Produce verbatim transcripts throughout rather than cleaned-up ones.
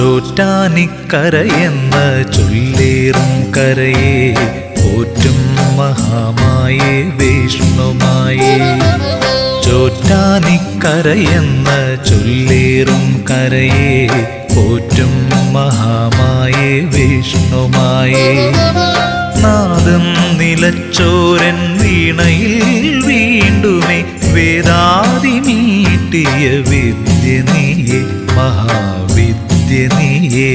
ചോറ്റാനിക്കരയെന്ന ചൊല്ലേറും കരയെ പോറ്റും മഹാമായേ വിഷ്ണുമായേ. ചോറ്റാനിക്കരയെന്ന ചൊല്ലേറും കരയെ പോറ്റും മഹാമായേ വിഷ്ണുമായേ. നാദം നിലച്ചോരൻ വീണയിൽ വീണ്ടുമേ വേദാതി മീട്ടിയ വിദ്യ നീയേ മഹാവിദ്യ നീയേ.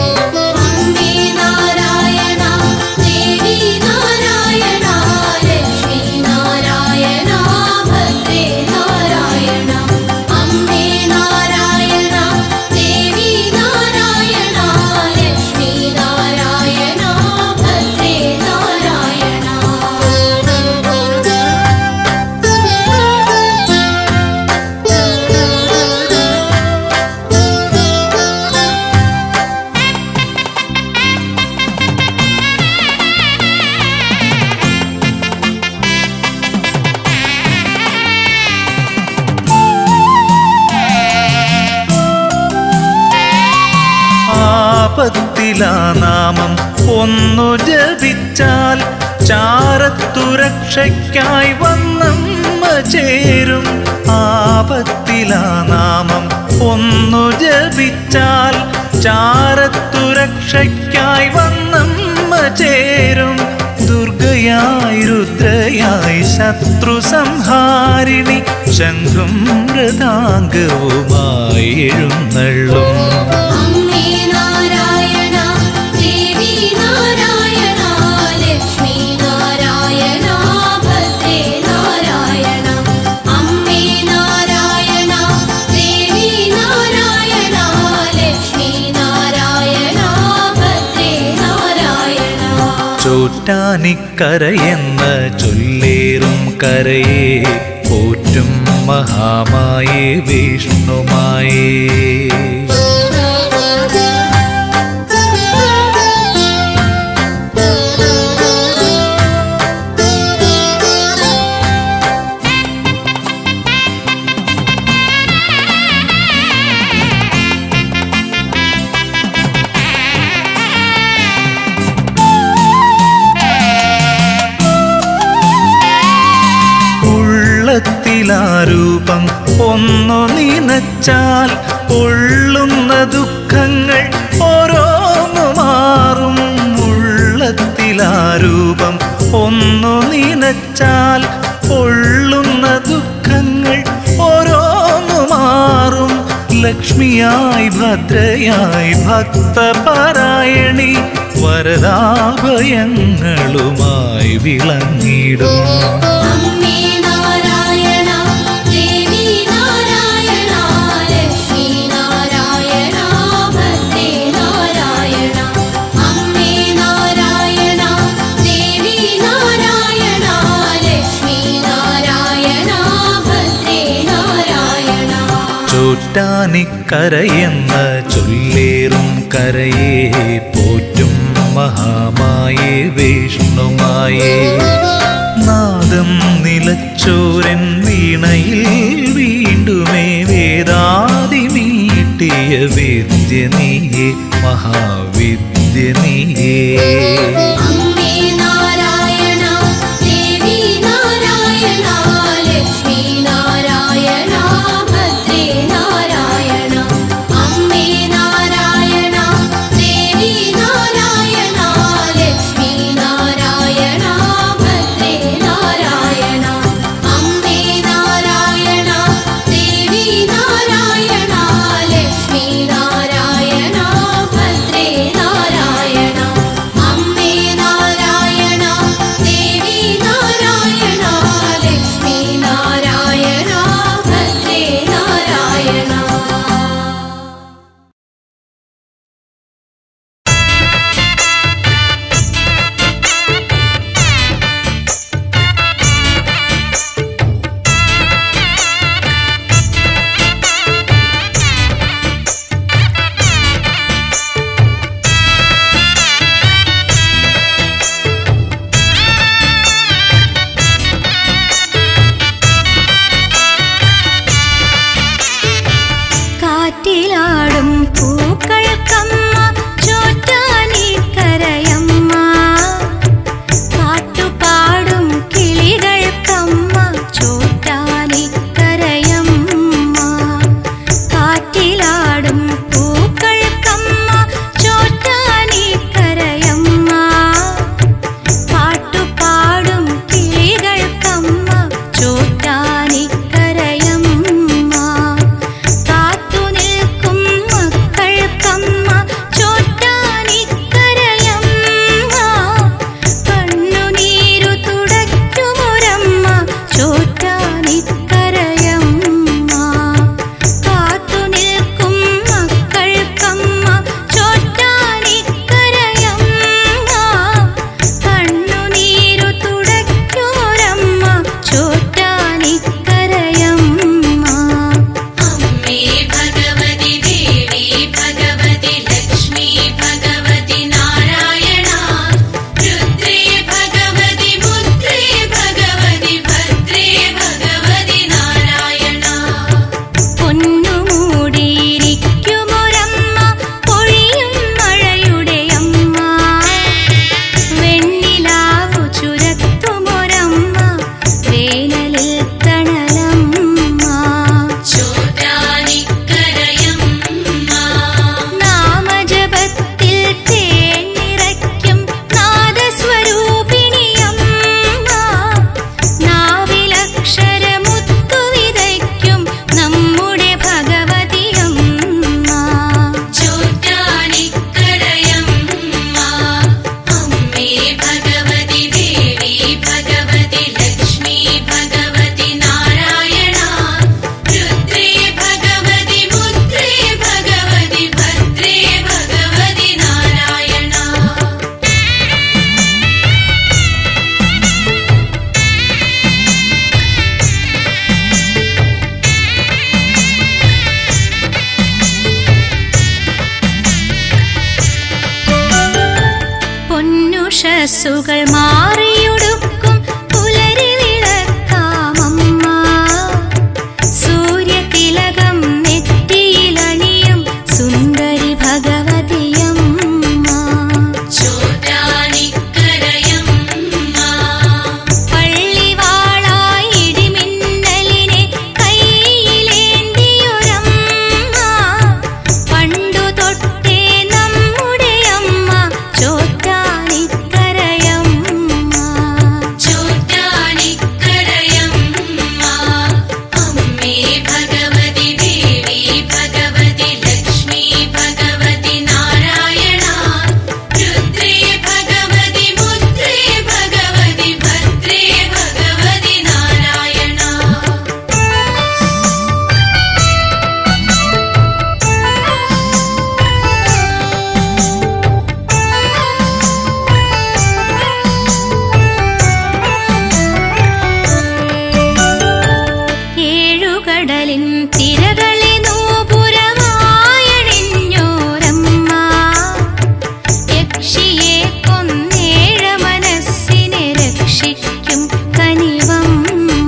ആപത്തിലാ നാമം ഒന്നു ജപിച്ചാൽ ചാരത്തുരക്ഷയ്ക്കായി വന്നമ്മ ചേരും. ആപത്തിലാ നാമം ഒന്നു ജപിച്ചാൽ ചാരത്തുരക്ഷയ്ക്കായി വന്നമ്മ ചേരും. ദുർഗയായി രുദ്രയായി ശത്രു സംഹാരിണി ശംഖും മൃദാംഗവുമായി എഴുന്നള്ളും. ചോറ്റാനിക്കരയെന്ന ചൊല്ലേറും കരയെ പോറ്റും മഹാമായേ വിഷ്ണുമായേ. രൂപം ഒന്നു നിനച്ചാൽ പൊള്ളുന്ന ദുഃഖങ്ങൾ ഓരോന്നു മാറും. ഉള്ളത്തിലാരൂപം ഒന്നു നിനച്ചാൽ പൊള്ളുന്ന ദുഃഖങ്ങൾ ഓരോന്നു മാറും. ലക്ഷ്മിയായി ഭദ്രയായി ഭക്തപരായണി വരദാഭയങ്ങളുമായി വിളങ്ങിടും. ചോറ്റാനിക്കരയെന്ന ചൊല്ലേറും കരയെ പോറ്റും മഹാമായേ വിഷ്ണുമായേ. നാദം നിലച്ചോരൻ വീണയിൽ വീണ്ടുമേ വേദാതി മീട്ടിയ വിദ്യ നീയേ മഹാവിദ്യ നീയേ. Narayan ഡ്രസ്സുകൾ മാറിയുടുക്കും പുലരി വിളക്കാമമ്മ. സൂര്യതിലകം നെറ്റിയിലണിയും സുന്ദരി ഭഗവതിയമ്മ. ചോറ്റാനിക്കരയമ്മ പള്ളിവാളായി ഇടിമിന്നലിനെ കൈയിലേന്തിയൊരമ്മ. പണ്ടു തൊട്ടേ നമ്മുടെ അമ്മ ചോറ്റാനിക്കരയമ്മ. ചോറ്റാനിക്കരയമ്മ അമ്മേ ഭഗവതി ദേവി ഭഗവതി ലക്ഷ്മി ഭഗവതി നാരായണ രുദ്രേ ഭഗവതി മുദ്രേ ഭഗവതി ഭദ്രേ ഭഗവതി നാരായണ. ഏഴുകടലിൻ തിരകളെ നൂപുരമായണിഞ്ഞോരമ്മ. യക്ഷിയെ കൊന്നേഴ മനസ്സിനെ രക്ഷിക്കും കനിവമ്മ.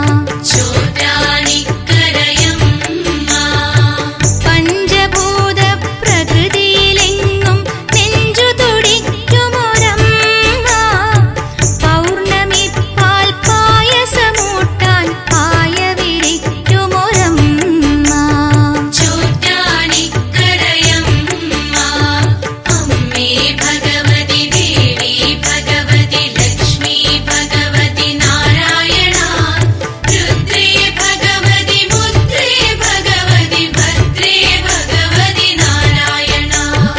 ചോറ്റാനിക്കരയമ്മ പഞ്ചഭൂത പ്രകൃതിയിലെങ്ങും നെഞ്ചു തുടിക്കുമൊരമ്മ. പൗർണമി പാൽ പായസമൂട്ടാൻ പായ വിരിക്കുമൊരമ്മ. ചോറ്റാനിക്കരയമ്മ അമ്മേ ഭഗവതി ദേവി ഭഗവതി ലക്ഷ്മി ഭഗവതി നാരായണ രുദ്രേ ഭഗവതി മുദ്രേ ഭഗവതി ഭദ്രേ ഭഗവതി നാരായണ.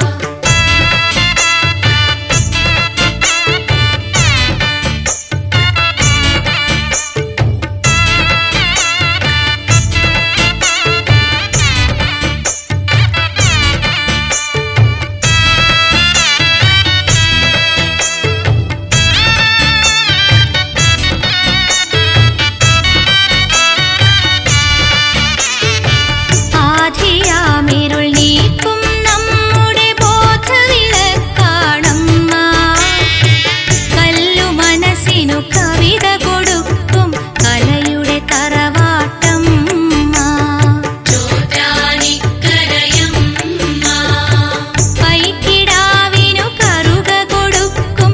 ആധിയാമിരുൾ നീക്കും നമ്മുടെ ബോധവിളക്കാണമ്മ. കല്ലു മനസ്സിനു കവിത കൊടുക്കും കലയുടെ തറവാട്ടമ്മ. ചോറ്റാനിക്കരയമ്മ പൈക്കിടാവിനു കറുക കൊടുക്കും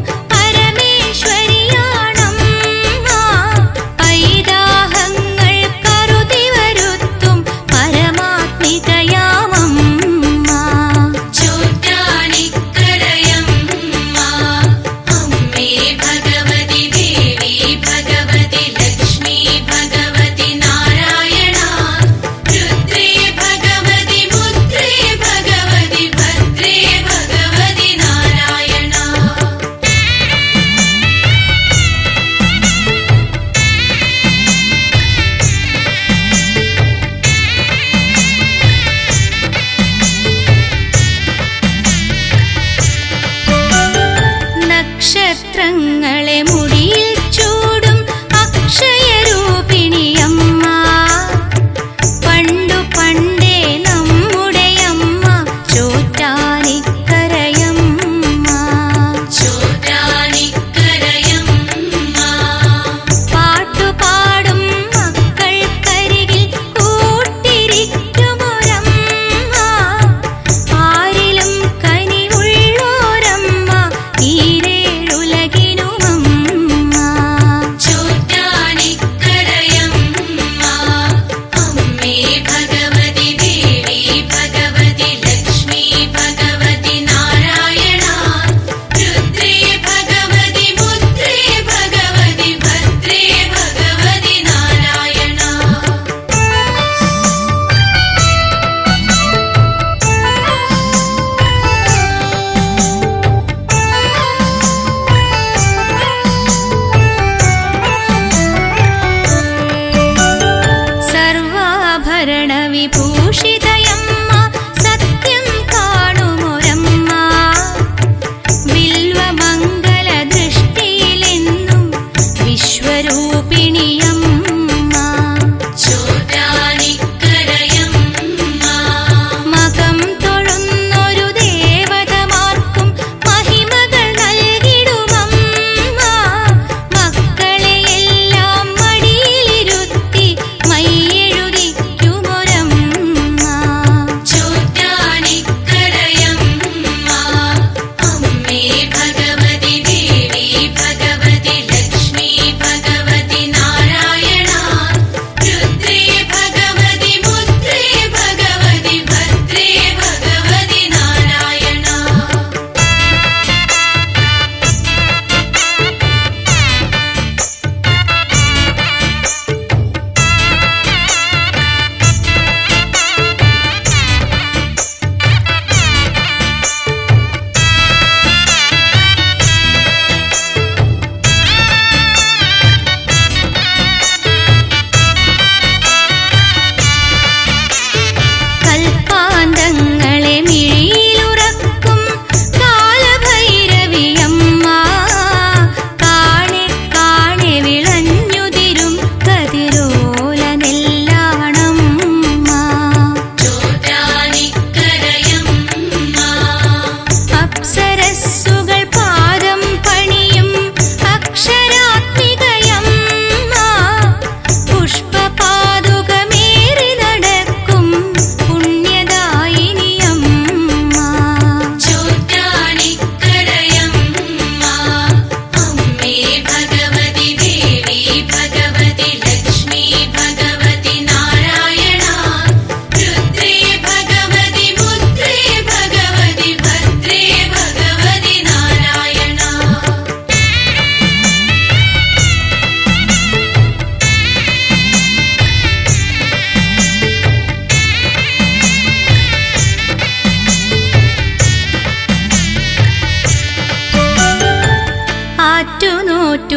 പരമേശ്വരിയാണമ്മ. പൈതാഹങ്ങൾ കരുതി വരുത്തും പരമാത്മികയാമമ്മ. ചോറ്റാനിക്കരയമ്മ അമ്മേ ഭഗവതി ദേവി ഭഗവതി ലക്ഷ്മി ഭഗവതി നാരായണ രുദ്രേ ഭഗവതി മുദ്രേ ഭഗവതി ഭദ്രേ ഭഗവതി നാരായണ. നക്ഷത്രങ്ങളെ മുടിയിൽ ചൂടും അക്ഷയരൂപിണിയമ്മ. പണ്ടു പണ്ടേ നമ്മുടെ അമ്മ ചോറ്റാനിക്കരയമ്മ. ചോറ്റാനിക്കരയമ്മ പാട്ടുപാടും മക്കൾക്കരികിൽ കൂട്ടിരിക്കുമൊരമ്മ. ആരിലും കനിവുള്ളോരമ്മ ഈരേഴുലകിനുമമ്മ. ചോറ്റാനിക്കരയമ്മ അമ്മേ ഭഗവതി ദേവി ഭഗവതി ലക്ഷ്മി ഭഗവതി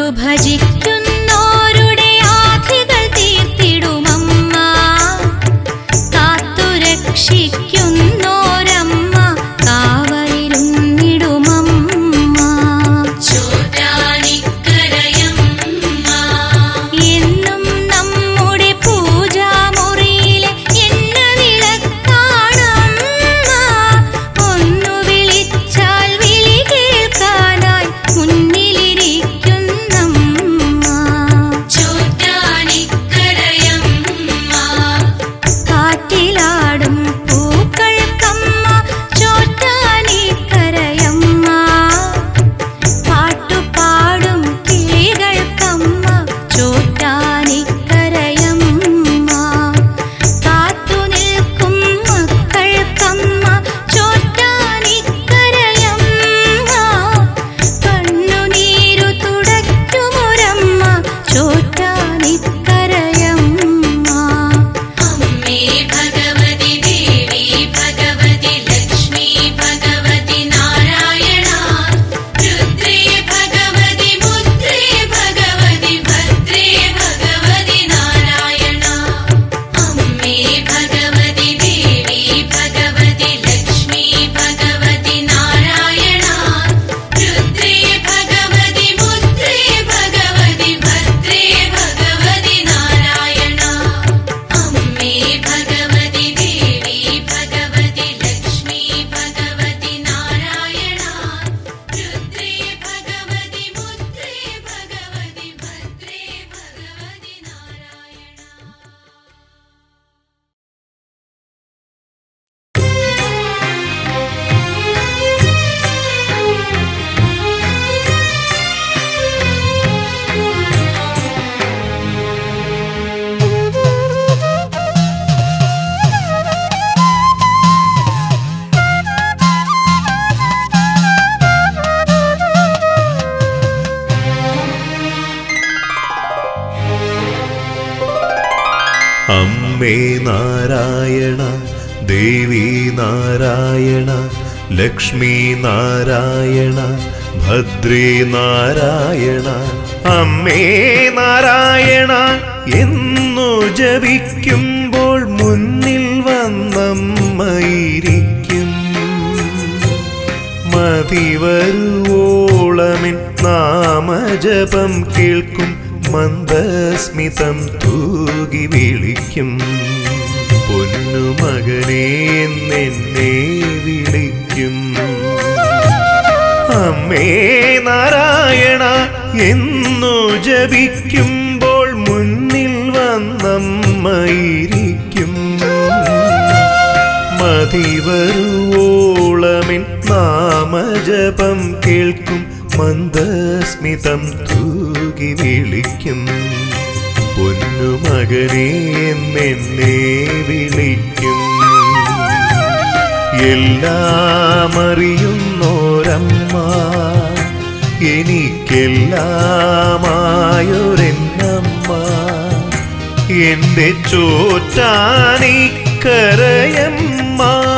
ഭജിക്കുന്നോരുടെ ആധികൾ തീർത്തിടുമമ്മ, കാത്തുരക്ഷിക്കുന്നോരമ്മ, കാവലിരുന്നിടുമമ്മ. ചോറ്റാനിക്കരയമ്മ എന്നും നമ്മുടെ പൂജാമുറിയിലെ എണ്ണ വിളക്കാണമ്മ. ഒന്നു വിളിച്ചാൽ വിളി കേൾക്കാനായി മുന്നിലിരിക്കുന്നമ്മ. ചോറ്റാനിക്കരയമ്മ കാറ്റിലാടും പൂക്കൾക്കമ്മ, ചോറ്റാനിക്കരയമ്മ പാട്ടുപാടും കിളികൾക്കമ്മ, ചോറ്റാനിക്കരയമ്മ കാത്തുനിൽക്കും മക്കൾക്കമ്മ, ചോറ്റാനിക്കരയമ്മ കണ്ണുനീരു തുടയ്ക്കുമൊരമ്മ, ചോറ്റാനിക്കരയമ്മ. അമ്മേ ഭഗവതി ദേവി ഭഗവതി ലക്ഷ്മി ഭഗവതി നാരായണ, രുദ്രേ ഭഗവതി മുദ്രേ ഭഗവതി ഭദ്രേ ഭഗവതി നാരായണ. അമ്മേ ഭഗവതി ദേവി ഭഗവതി ലക്ഷ്മി ഭഗവതി നാരായണ, രുദ്രേ ഭഗവതി മുദ്രേ ഭഗവതി ഭദ്രേ ഭഗവതി നാരായണ. അമ്മേ ഭഗവതി ദേവി ഭഗവതി ലക്ഷ്മി ഭഗവതി നാരായണ, രുദ്രേ ഭഗവതി മുദ്രേ ഭഗവതി ഭദ്രേ ഭഗവതി നാരായണ. അമ്മേ നാരായണ, ദേവി നാരായണ, ലക്ഷ്മി നാരായണ, ഭദ്രേ നാരായണ. അമ്മേ നാരായണ എന്നു ജപിക്കുമ്പോൾ മുന്നിൽ വന്നമ്മയിരിക്കും. മതിവരുവോളമിൻ നാമജപം കേൾക്കും, മന്ദസ്മിതം തൂകി വിളിക്കും. പൊന്നുമകനേ എന്നെ വിളിക്കും. അമ്മേ നാരായണ എന്നു ജപിക്കുമ്പോൾ മുന്നിൽ വന്നമ്മയിരിക്കും. മതിവരുവോളമിൻ നാമജപം കേൾക്കും, മന്ദസ്മിതം തൂകി വിളിക്കും. പൊന്നുമകനേ എന്നെ വിളിക്കും. എല്ലാം അറിയുന്നോരമ്മ, എനിക്കെല്ലാമായൊരെന്നമ്മ, എന്റെ ചോറ്റാനിക്കരയമ്മ.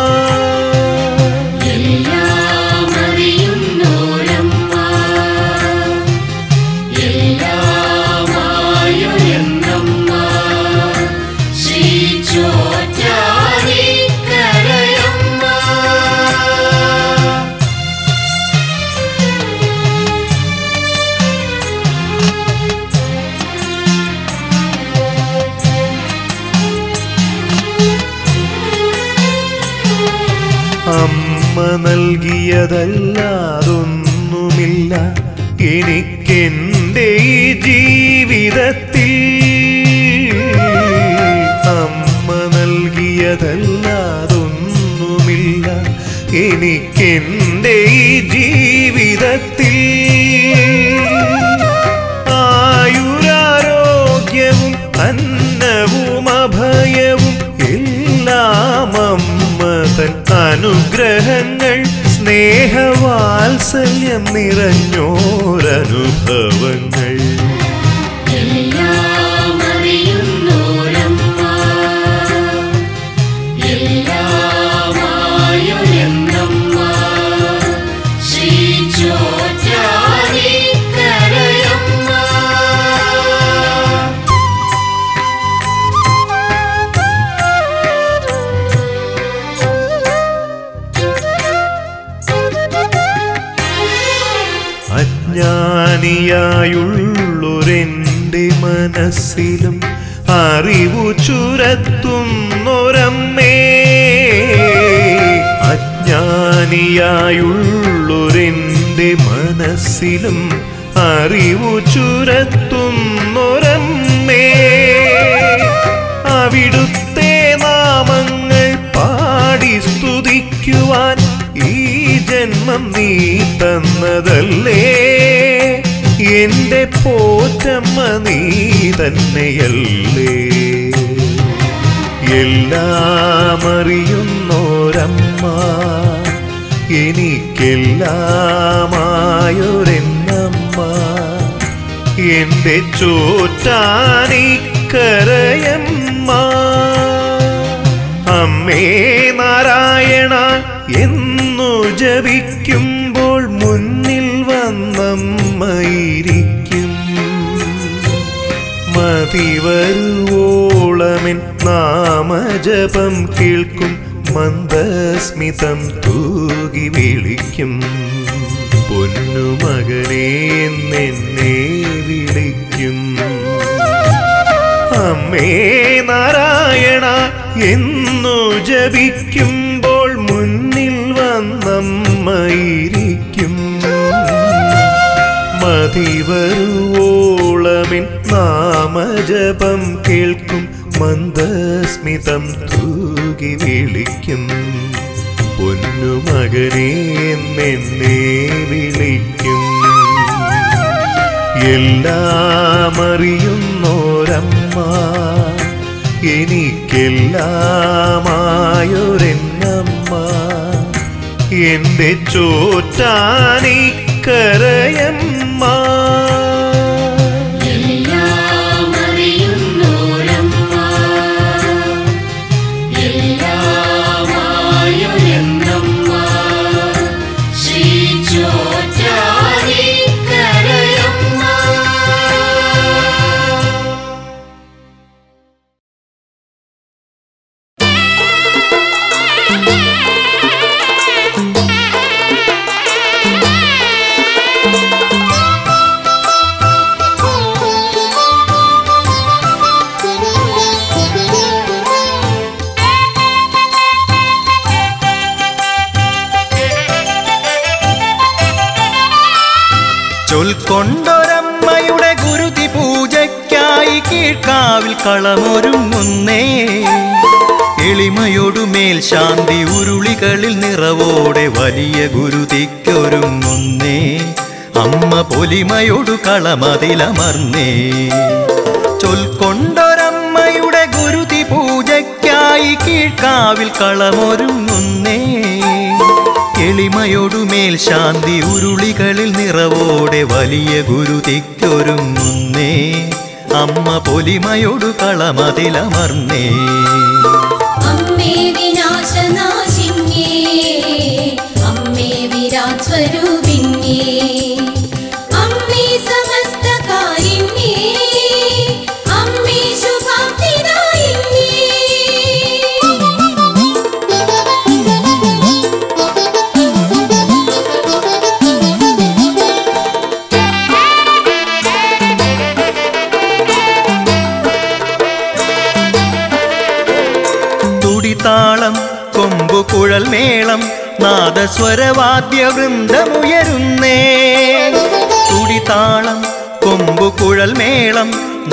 അമ്മ നൽകിയതല്ലാതൊന്നുമില്ല എനിക്കെന്റെ ഈ ജീവിതത്തിൽ. അമ്മ നൽകിയതല്ലാതൊന്നുമില്ല എനിക്കെന്റെ ഈ ജീവിതത്തിൽ. ആയുരാരോഗ്യവും അന്നവും അഭയവും എല്ലാം അമ്മ തൻ അനുഗ്രഹങ്ങൾ, സ്നേഹവാത്സല്യം നിറഞ്ഞോരനുഭവങ്ങൾ. എല്ലാം അറിയുന്നോരമ്മ, എല്ലാമായൊരെന്നമ്മ, ശ്രീ ചോറ്റാനിക്കരയമ്മ. അജ്ഞാനിയായുള്ളൊരെൻ്റെ മനസ്സിലും അറിവു ചുരത്തുന്നൊരമ്മേ, അജ്ഞാനിയായുള്ളൊരെൻ്റെ മനസ്സിലും അറിവു ചുരത്തുന്നൊരമ്മേ, അവിടുത്തെ നാമങ്ങൾ പാടി സ്തുതിക്കുവാൻ ഈ ജന്മം നീ തന്നതല്ലേ, എന്റെ പോറ്റമ്മ നീ തന്നെയല്ലേ. എല്ലാം അറിയുന്നോരമ്മ, എനിക്കെല്ലാമായൊരെന്നമ്മ, എന്റെ ചോറ്റാനിക്കരയമ്മ. അമ്മേ നാരായണ എന്നു ജപിക്കുമ്പോൾ മുന്നിൽ വന്നമ്മയിരിക്കും, മതിവരുവോളമെൻ നാമജപം കേൾക്കും, മന്ദസ്മിതം തൂകി വിളിക്കും, പൊന്നുമകനേ എന്നെ വിളിക്കും. അമ്മേ നാരായണ എന്നു ജപിക്കുമ്പോൾ മുന്നിൽ വന്നമ്മയിരിക്കും, മതിവരുവോളമിൻ നാമജപം കേൾക്കും, മന്ദസ്മിതം തൂകി വിളിക്കും, പൊന്നുമകനേ എന്നെ വിളിക്കും. എല്ലാം അറിയുന്നോരമ്മ, എനിക്കെല്ലാമായൊരെന്നമ്മ, എന്റെ ചോറ്റാനിക്കരയമ്മ. എല്ലാം അറിയുന്നോരമ്മ, എല്ലാമായൊരെന്നമ്മ, ശ്രീ ചോറ്റാനിക്കരയമ്മ. ചൊൽക്കൊണ്ടൊരമ്മയുടെ ഗുരുതി പൂജയ്ക്കായി കീഴ്ക്കാവിൽ കളമൊരുങ്ങുന്നേ, എളിമയൊടുമേൽ ശാന്തി ഉരുളികളിൽ നിറവോടെ വലിയ ഗുരുതിക്കൊരുങ്ങുന്നേ, അമ്മ പൊലിമയൊടു കളമതിലമർന്നേ. ചൊൽക്കൊണ്ടൊരമ്മയുടെ ഗുരുതി പൂജയ്ക്കായി കീഴ്ക്കാവിൽ കളമൊരുങ്ങുന്നേ, എളിമയൊടുമേൽ ശാന്തി ഉരുളികളിൽ നിറവോടെ വലിയ ഗുരുതിക്കൊരുങ്ങുന്നേ, അമ്മ പൊലിമയൊടു കളമതിലമർന്നേ. അമ്മേ വിനാശനാശിന്യേ, അമ്മേ വിരാട് സ്വരൂപിന്യേ, അമ്മേ സമസ്തകാരിണ്യേ, അമ്മേ ശുഭാപ്തിദായിന്യേ. തുടിതാളം കൊമ്പുകുഴൽ മേളം നാദസ്വരവാദ്യവൃന്ദമുയരുന്നേ, തുടിതാളം കൊമ്പുകുഴൽ മേളം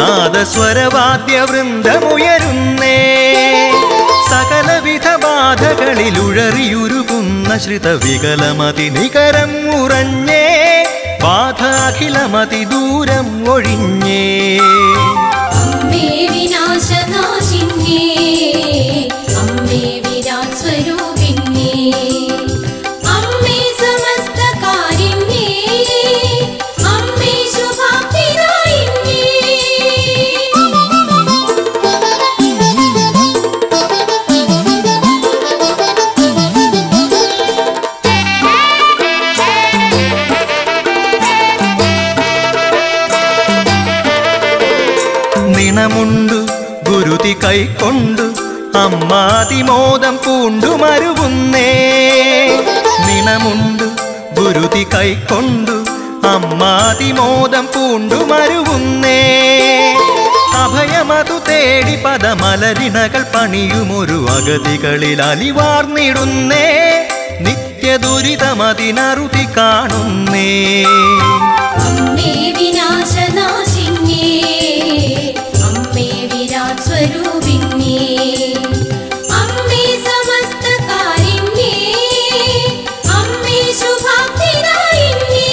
നാദസ്വരവാദ്യവൃന്ദമുയരുന്നേ, സകലവിധ ബാധകളിലുഴറിയുരുകുന്ന ശ്രിതവികലമതി നികരം ഉറഞ്ഞേ, ബാധ അഖിലമതി ദൂരം ഒഴിഞ്ഞേ. അമ്മേ വിനാശനാശിന്യേ, അമ്മേ വിരാട് സ്വരൂപിന്യേ, അമ്മേ സമസ്തകാരിണ്യേ, അമ്മേ ശുഭാപ്തിദായിന്യേ. നിണമുണ്ടു ഗുരുതി കൈക്കൊണ്ടു അമ്മാതിമോദം പൂണ്ടുമരുവുന്നേ, നിണമുണ്ടു ഗുരുതി കൈക്കൊണ്ടു അമ്മാതിമോദം പൂണ്ടുമരുവുന്നേ. അഭയമതു തേടി പദമലരിണകൾ പണിയുമൊരു അഗതികളിൽ അലിവാർന്നിടുന്നേ. നിത്യദുരിതമതിനറുതി കാണുന്നേ. അമ്മേ വിനാശനാശിന്യേ, അമ്മേ വിരാട് സ്വരൂപിണ്യേ, അമ്മേ സമസ്തകാരിണ്യേ, അമ്മേ ശുഭാപ്തിദായിന്യേ.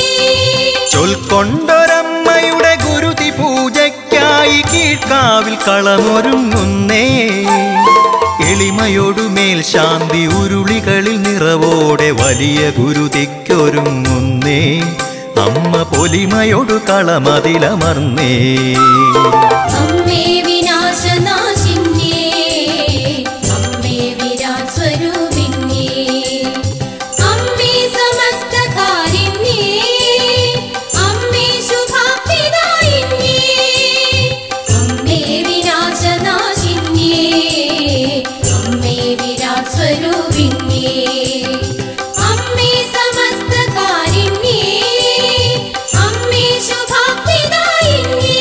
ചൊൽക്കൊണ്ടൊരമ്മയുടെ ഗുരുതി പൂജയ്ക്കായി കീഴ്ക്കാവിൽ കളമൊരുങ്ങുന്നേ. എളിമയൊടുമേൽ ശാന്തി ഉരുളികളിൽ നിറവോടെ വലിയ ഗുരുതിക്കൊരുങ്ങുന്നേ. അമ്മ പൊലിമയൊടു കളമതിലമർന്നേ. അമ്മേ വിനാശനാശിന്യേ, അമ്മേ വിരാട് സ്വരൂപിണ്യേ, അമ്മേ സമസ്തകാരിണ്യേ, അമ്മേ ശുഭാപ്തിദായിന്യേ. അമ്മേ വിനാശനാശിന്യേ, അമ്മേ വിരാട് സ്വരൂപിണ്യേ, അമ്മേ സമസ്തകാരിണ്യേ, അമ്മേ ശുഭാപ്തിദായിന്യേ.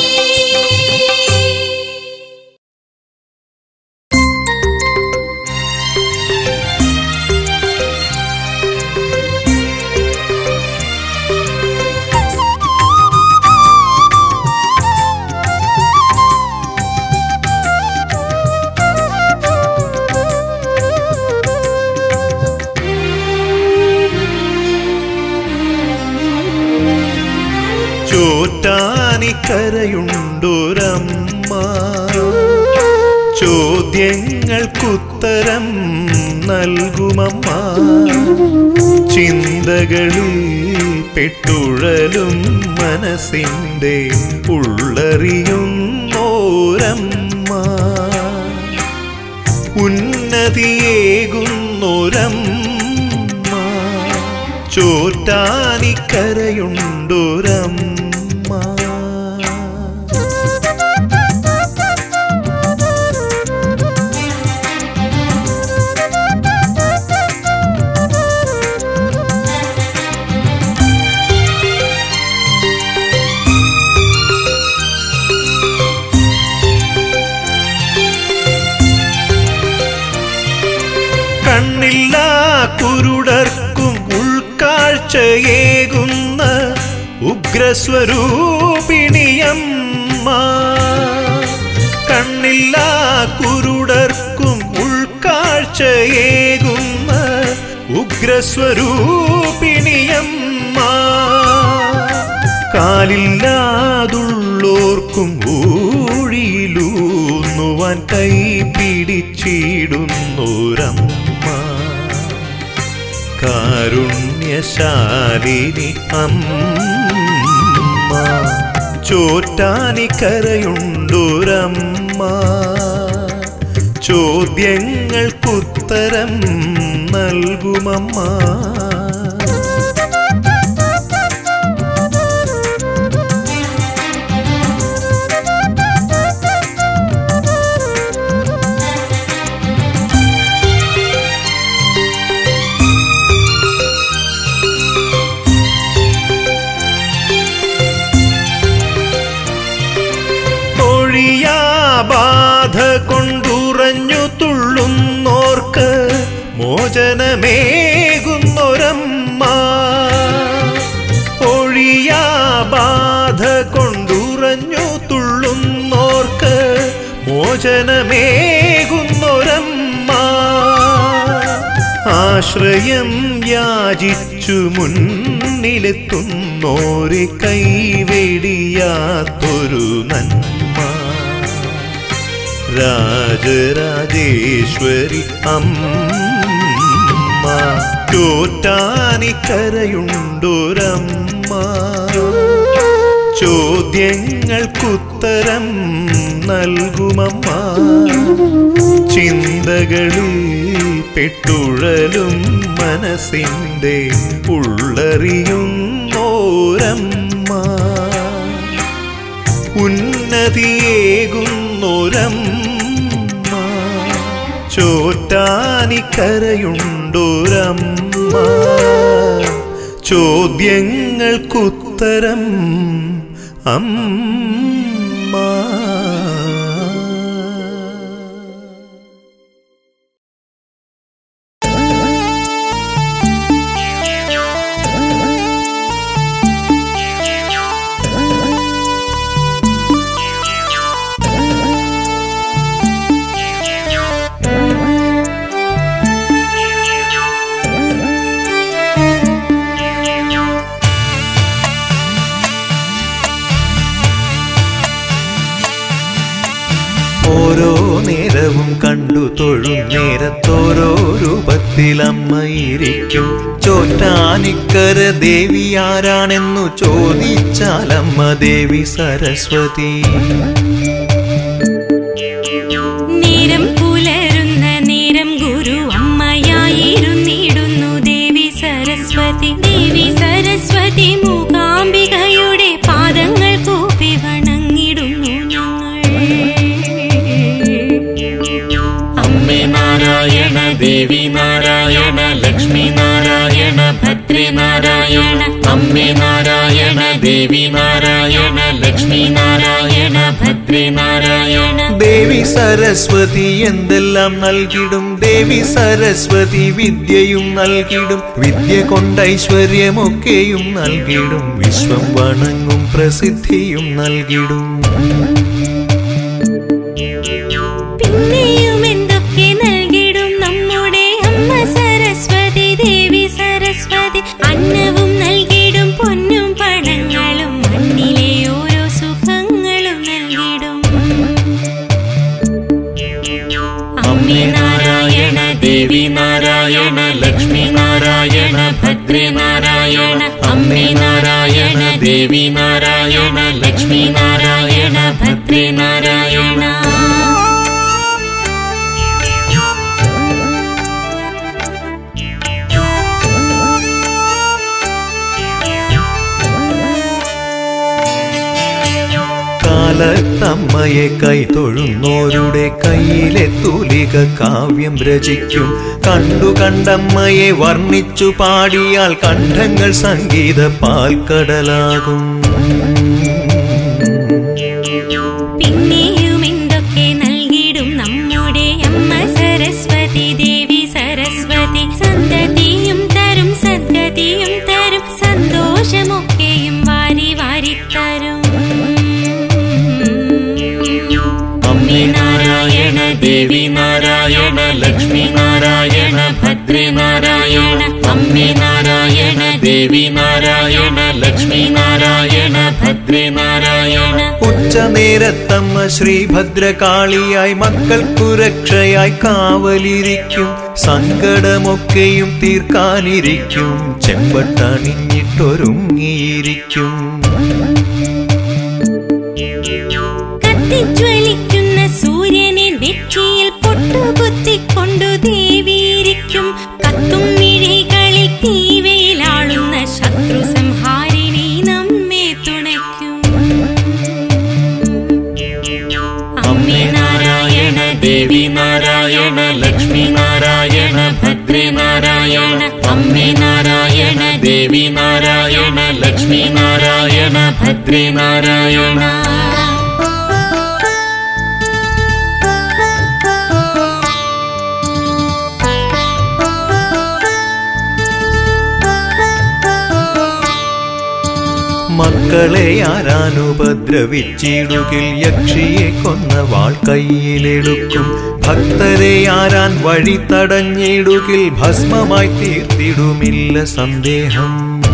ചോറ്റാനിക്കരയുണ്ടൊരമ്മ, ചോദ്യങ്ങൾക്കുത്തരം നൽകുമമ്മ. ചിന്തകളിൽ പെട്ടുഴലും മനസ്സിൻ്റെ ഉള്ളറിയുന്നോരമ്മ, ഉന്നതിയേകുന്നൊരമ്മ. ചോറ്റാനിക്കരയുണ്ടൊരമ്മ. കണ്ണില്ലാ കുരുടർക്കും ഉൾക്കാഴ്ചയേകുന്ന ഉഗ്രസ്വരൂപിണിയമ്മ. കണ്ണില്ലാ കുരുടർക്കും ഉൾക്കാഴ്ചയേകുന്ന ഉഗ്രസ്വരൂപിണിയമ്മ. കാലില്ലാതുള്ളോർക്കും ഊഴിയിലൂന്നുവാൻ കൈ പിടിച്ചിടുന്നൊരമ്മ. കാരുണ്യശാലിനി അമ്മ. ചോറ്റാനിക്കരയുണ്ടൊരമ്മ. ചോദ്യങ്ങൾക്കുത്തരം നൽകുമമ്മ. ബാധ കൊണ്ടുറഞ്ഞു തുള്ളുന്നോർക്ക് മോചനമേകുന്നൊരമ്മ. ഒഴിയാ ബാധ കൊണ്ടുറഞ്ഞു തുള്ളുന്നോർക്ക് മോചനമേകുന്നൊരമ്മ. ആശ്രയം യാചിച്ചു മുന്നിലെത്തുന്നോരെ കൈവെടിയാത്തൊരു നന്മ. രാജരാജേശ്വരി അമ്മ. ചോറ്റാനിക്കരയുണ്ടൊരമ്മ. ചോദ്യങ്ങൾക്കുത്തരം നൽകുമമ്മ. ചിന്തകളിൽ പെട്ടുഴലും മനസ്സിൻ്റെ ഉള്ളറിയുന്നോരമ്മ. ഉന്നതിയേകുന്നൊരമ്മ. ചോറ്റാനിക്കരയുണ്ടൊരമ്മ. ചോദ്യങ്ങൾക്കുത്തരം അമ്മ. ഓരോ നേരവും കണ്ടു തൊഴും നേരത്തോരോ രൂപത്തിൽ അമ്മയിരിക്കും. ചോറ്റാനിക്കര ദേവി ആരാണെന്നു ചോദിച്ചാൽ അമ്മ ദേവി സരസ്വതി. നേരം പുലരുന്ന നേരം ഗുരു അമ്മയായിരുന്നിടുന്നു ദേവി സരസ്വതി. ദേവി സരസ്വതി മൂകാംബികയുടെ പാദങ്ങൾ കൂപ്പി വണങ്ങിടുന്നു ഞങ്ങൾ. അമ്മേ നാരായണ ദേവി നാരായണ ലക്ഷ്മി നാരായണ ഭദ്രേ നാരായണ. അമ്മേ നാരായണ ദേവി നാരായണ ലക്ഷ്മി നാരായണ ഭദ്രേ നാരായണ. ദേവി സരസ്വതി എന്തെല്ലാം നൽകിടും. ദേവി സരസ്വതി വിദ്യയും നൽകിടും. വിദ്യ കൊണ്ട് ഐശ്വര്യമൊക്കെയും നൽകിടും. വിശ്വം വണങ്ങും പ്രസിദ്ധിയും നൽകിടും. പിന്നെയും എന്തൊക്കെ നൽകിടും നമ്മുടെ അമ്മ സരസ്വതി. ദേവി സരസ്വതി അന്നവും നൽകിടും. പൊന്നും പണങ്ങളും മണ്ണിലെ ഓരോ സുഖങ്ങളും നൽകിടും. അമ്മേ നാരായണ ദേവി നാരായണ ലക്ഷ്മി നാരായണ ഭദ്രേ നാരായണ. അമ്മേ നാരായണ ദേവി നാരായണ ലക്ഷ്മി നാരായണ ഭദ്രേ നാരായണ. കാലത്തമ്മയെ കൈതൊഴുന്നോരുടെ കയ്യിലെ തൂലിക കാവ്യം രചിക്കും. കണ്ടു കണ്ടമ്മയെ വർണ്ണിച്ചു പാടിയാൽ കണ്ഠങ്ങൾ സംഗീത പാൽക്കടലാകും. പിന്നെയും എന്തൊക്കെ നൽകിടും നമ്മുടെ അമ്മ സരസ്വതി. ദേവി സരസ്വതി സന്തതിയും തരും സദ്ഗതിയും തരും. സന്തോഷമൊക്കെയും വാരി വാരി തരും. അമ്മേ നാരായണ ദേവി നാരായണ ലക്ഷ്മി നാരായണ ഭദ്രേ നാരായണ. അമ്മേ നാരായണ ദേവി നാരായണ ലക്ഷ്മി നാരായണ ഭദ്രേ നാരായണ. ഉച്ചനേരത്തമ്മ ശ്രീഭദ്രകാളിയായി മക്കൾക്കു രക്ഷയായി കാവലിരിക്കും. സങ്കടമൊക്കെയും തീർക്കാനിരിക്കും. ചെമ്പട്ടണിഞ്ഞിട്ടൊരുങ്ങിയിരിക്കും. കത്തിജ്വലിക്കുന്ന സൂര്യനെ നെറ്റിയിൽ പൊട്ടുകുത്തിക്കൊണ്ടു ദേവിയിരിക്കും. കത്തും മിഴികളിൽ തീവയിലാളുന്ന ശത്രു സംഹാരിണി നമ്മെ തുണയ്ക്കും. അമ്മേ നാരായണ ദേവി നാരായണ ലക്ഷ്മി നാരായണ ഭദ്രേ നാരായണ. അമ്മേ നാരായണ ദേവി നാരായണ ലക്ഷ്മി നാരായണ ഭദ്രേ നാരായണ. മക്കളെ ആരാനുപദ്രവിച്ചിടുകിൽ യക്ഷിയെ കൊന്ന വാൾ കയ്യിലെടുക്കും. ഭക്തരെ ആരാൻ വഴി തടഞ്ഞിടുകിൽ ഭസ്മമായി തീർത്തിടുമില്ല സന്ദേഹം.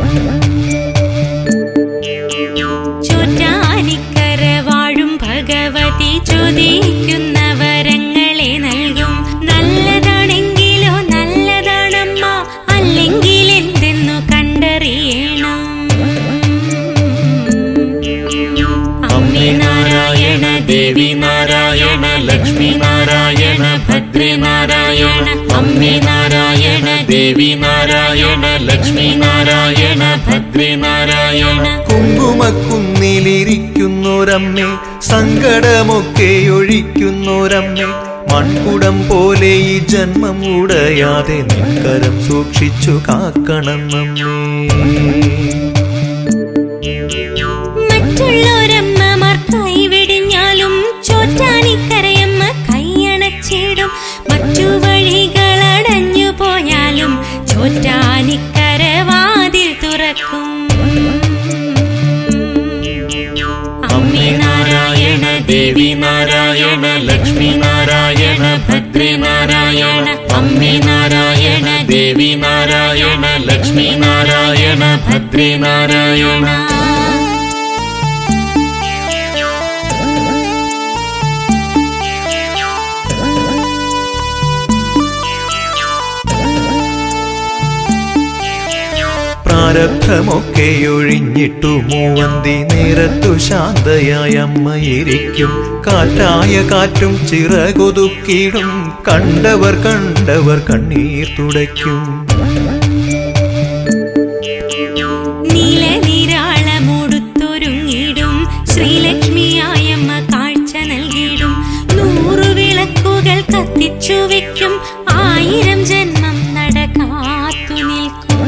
ചോറ്റാനിക്കര വാഴും ഭഗവതി ചോദിക്കുന്ന വരങ്ങളെ നൽകും. നല്ലതാണെങ്കിലോ നല്ലതാണമ്മ, അല്ലെങ്കിൽ എന്തെന്നു കണ്ടറിയണം. അമ്മേ നാരായണ ദേവി നാരായണ ലക്ഷ്മി നാരായണ ഭദ്രേ നാരായണ. അമ്മേ നാരായണ ദേവി നാരായണ ലക്ഷ്മി നാരായണ ഭദ്രേ നാരായണ. കുങ്കുമക്കുന്നിലിരിക്കുന്നോരമ്മേ, സങ്കടമൊക്കെ ഒഴിക്കുന്നോരമ്മേ, മൺകുടം പോലെ ഈ ജന്മം ഉടയാതെ നിൻകരം സൂക്ഷിച്ചു കാക്കണം നമ്മേ. മറ്റുള്ളൊരമ്മമാർ കൈവിടിഞ്ഞാലും ചോറ്റാനിക്കരയമ്മ കൈയണച്ചിടും. മറ്റു വഴികളടഞ്ഞു പോയാലും ചോറ്റാനിക്കര വാതിൽ തുറക്കും. അമ്മേ നാരായണ ദേവി നാരായണ ലക്ഷ്മി നാരായണ ഭദ്രേ നാരായണ. അമ്മേ നാരായണ ദേവി നാരായണ ലക്ഷ്മി നാരായണ ഭദ്രേ നാരായണ. പ്രാരബ്ധമൊക്കെ ഒഴിഞ്ഞിട്ടു മൂവന്തി നേരത്തു ശാന്തയായ അമ്മയിരിക്കും. കാറ്റായ കാറ്റും ചിറകൊതുക്കിടും, കണ്ടവർ കണ്ടവർ കണ്ണീർ തുടയ്ക്കും. നീലനിരാളമോടുത്തൊരുങ്ങിടും ശ്രീലക്ഷ്മിയായമ്മ കാഴ്ച നൽകിടും. നൂറു വിളക്കുകൾ കത്തിച്ചു വെക്കും, ആയിരം ജന്മം നടക്കാത്തു നിൽക്കും.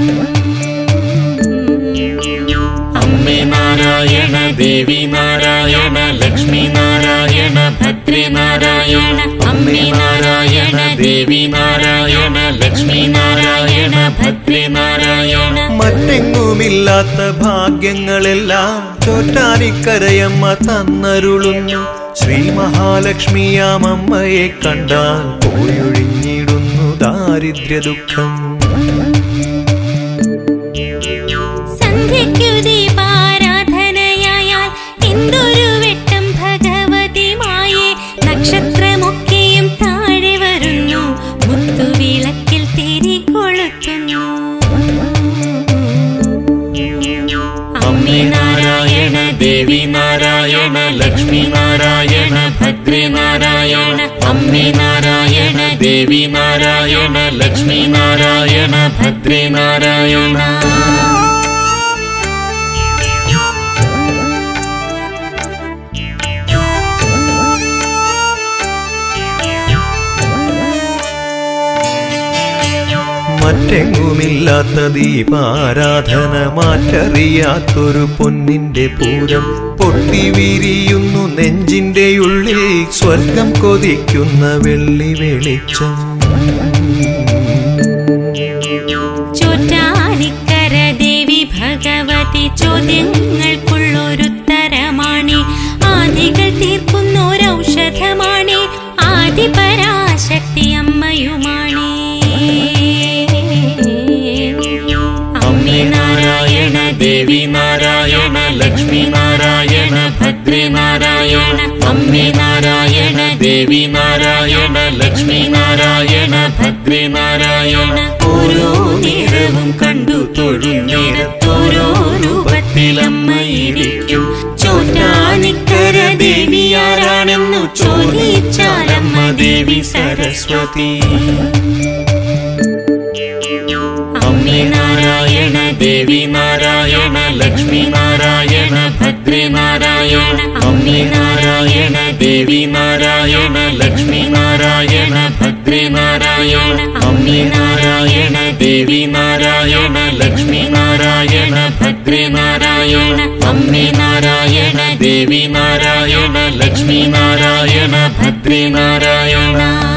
അമ്മേ നാരായണ ദേവി നാരായണ ലക്ഷ്മി നാരായണ ഭദ്രേ നാരായണ. അമ്മേ നാരായണ ദേവി നാരായണ ലക്ഷ്മി നാരായണ ഭദ്രേ നാരായണ. മറ്റെങ്ങുമില്ലാത്ത ഭാഗ്യങ്ങളെല്ലാം ചോറ്റാനിക്കരയമ്മ തന്നരുളുന്നു. ശ്രീ മഹാലക്ഷ്മിയാമമ്മയെ കണ്ടാൽ പോയൊഴിഞ്ഞിടുന്നു ദാരിദ്ര്യ ദുഃഖം. സന്ധ്യയ്ക്കു ദീപാരാധനയായാൽ എന്തൊരു വെട്ടം ഭഗവതി മായേ. നക്ഷത്രമൊക്കെയും താഴെ വരുന്നു, മുത്തുവിളക്കിൽ തിരി കൊളുത്തുന്നു. അമ്മേ നാരായണ ദേവി നാരായണ ലക്ഷ്മി നാരായണ ഭദ്രേ നാരായണ. അമ്മേ നാരായണ ദേവി നാരായണ ലക്ഷ്മി നാരായണ ഭദ്രേ നാരായണ. മറ്റെങ്ങുമില്ലാത്ത ദീപാരാധന, മാറ്ററിയാത്തൊരു പൊന്നിന്റെ പൂരം. പൊട്ടി വിരിയുന്നു നെഞ്ചിന്റെ ഉള്ളിൽ സ്വർഗം കൊതിക്കുന്ന വെള്ളി വെളിച്ചം. ചോറ്റാനിക്കര ദേവി ഭഗവതി ചോദ്യങ്ങൾക്കുള്ളൊരുത്തരമാണ്. ആദികൾ തീർക്കുന്നൊരൗഷധമാണ്, ആദിപരാശക്തി അമ്മയുമാണ്. അമ്മേ നാരായണ ദേവി നാരായണ ലക്ഷ്മി നാരായണ ഭദ്രേ നാരായണ. അമ്മേ നാരായണ ദേവി നാരായണ ലക്ഷ്മി നാരായണ ഭദ്രേ നാരായണ. ഓരോ നേരവും കണ്ടു തൊഴുന്നേരത്തോരോ രൂപത്തിലമ്മയിരിക്കും. ചോറ്റാനിക്കര ദേവി ആരാണെന്നു ചോദിച്ചാലമ്മ ദേവി സരസ്വതി. അമ്മേ നാരായണ ദേവി നാരായണ ലക്ഷ്മി നാരായണ ഭദ്രേ നാരായണ. അമ്മേ നാരായണ ദേവി നാരായണ ലക്ഷ്മി നാരായണ ഭദ്രേ നാരായണ. അമ്മേ നാരായണ ദേവി നാരായണ ലക്ഷ്മി നാരായണ ഭദ്രേ നാരായണ. അമ്മേ നാരായണ ദേവി നാരായണ ലക്ഷ്മി നാരായണ ഭദ്രേ നാരായണ.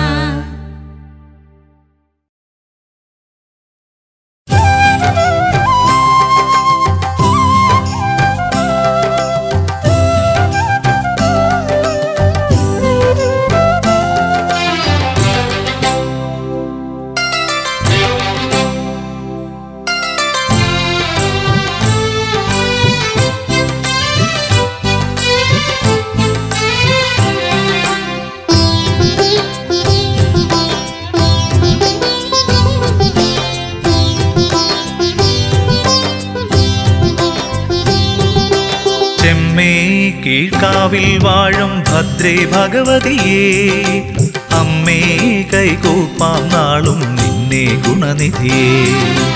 കീഴ്ക്കാവിൽ വാഴും ഭദ്രേ ഭഗവതിയേ, അമ്മേ കൈകൂപ്പാം നാളും നിന്നെ ഗുണനിധിയേ.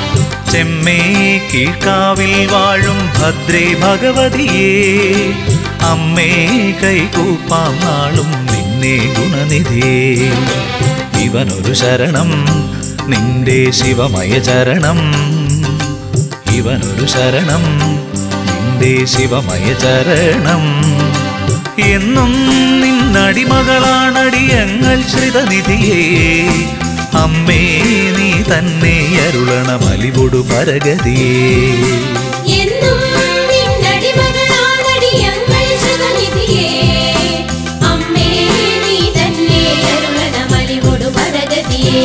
ചെമ്മേ കീഴ്ക്കാവിൽ വാഴും ഭദ്രേ ഭഗവതിയേ, അമ്മേ കൈകൂപ്പാം നാളും നിന്നെ ഗുണനിധിയേ. ഇവനൊരു ശരണം നിന്റെ ശിവമയ ചരണം, ഇവനൊരു ശരണം നിന്റെ ശിവമയ ചരണം. എന്നും നിന്നടിമകളാണടിയങ്ങൾ ശ്രിതനിധിയേ. അമ്മേ നീ തന്നെ അരുളണമലിവൊടു പരഗതിയേ. എന്നും നിന്നടിമകളാണടിയങ്ങൾ ശ്രിതനിധിയേ. അമ്മേ നീ തന്നെ അരുളണമലിവൊടു പരഗതിയേ.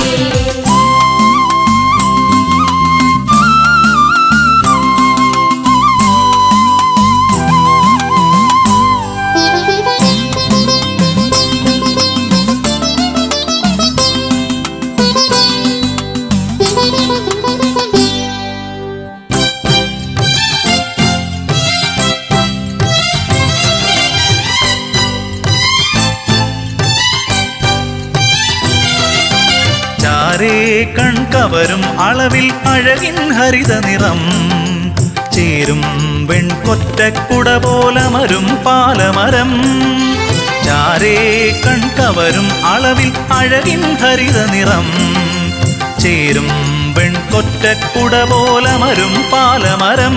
കൺകവരും അളവിൽ അഴകിൻ ഹരിത നിറം ചേരും വെൺകൊറ്റക്കുട പോലമരും പാലമരം. ചാരേ കൺകവരും അളവിൽ അഴകിൻ ഹരിത നിറം ചേരും വെൺകൊറ്റക്കുട പോലമരും പാലമരം.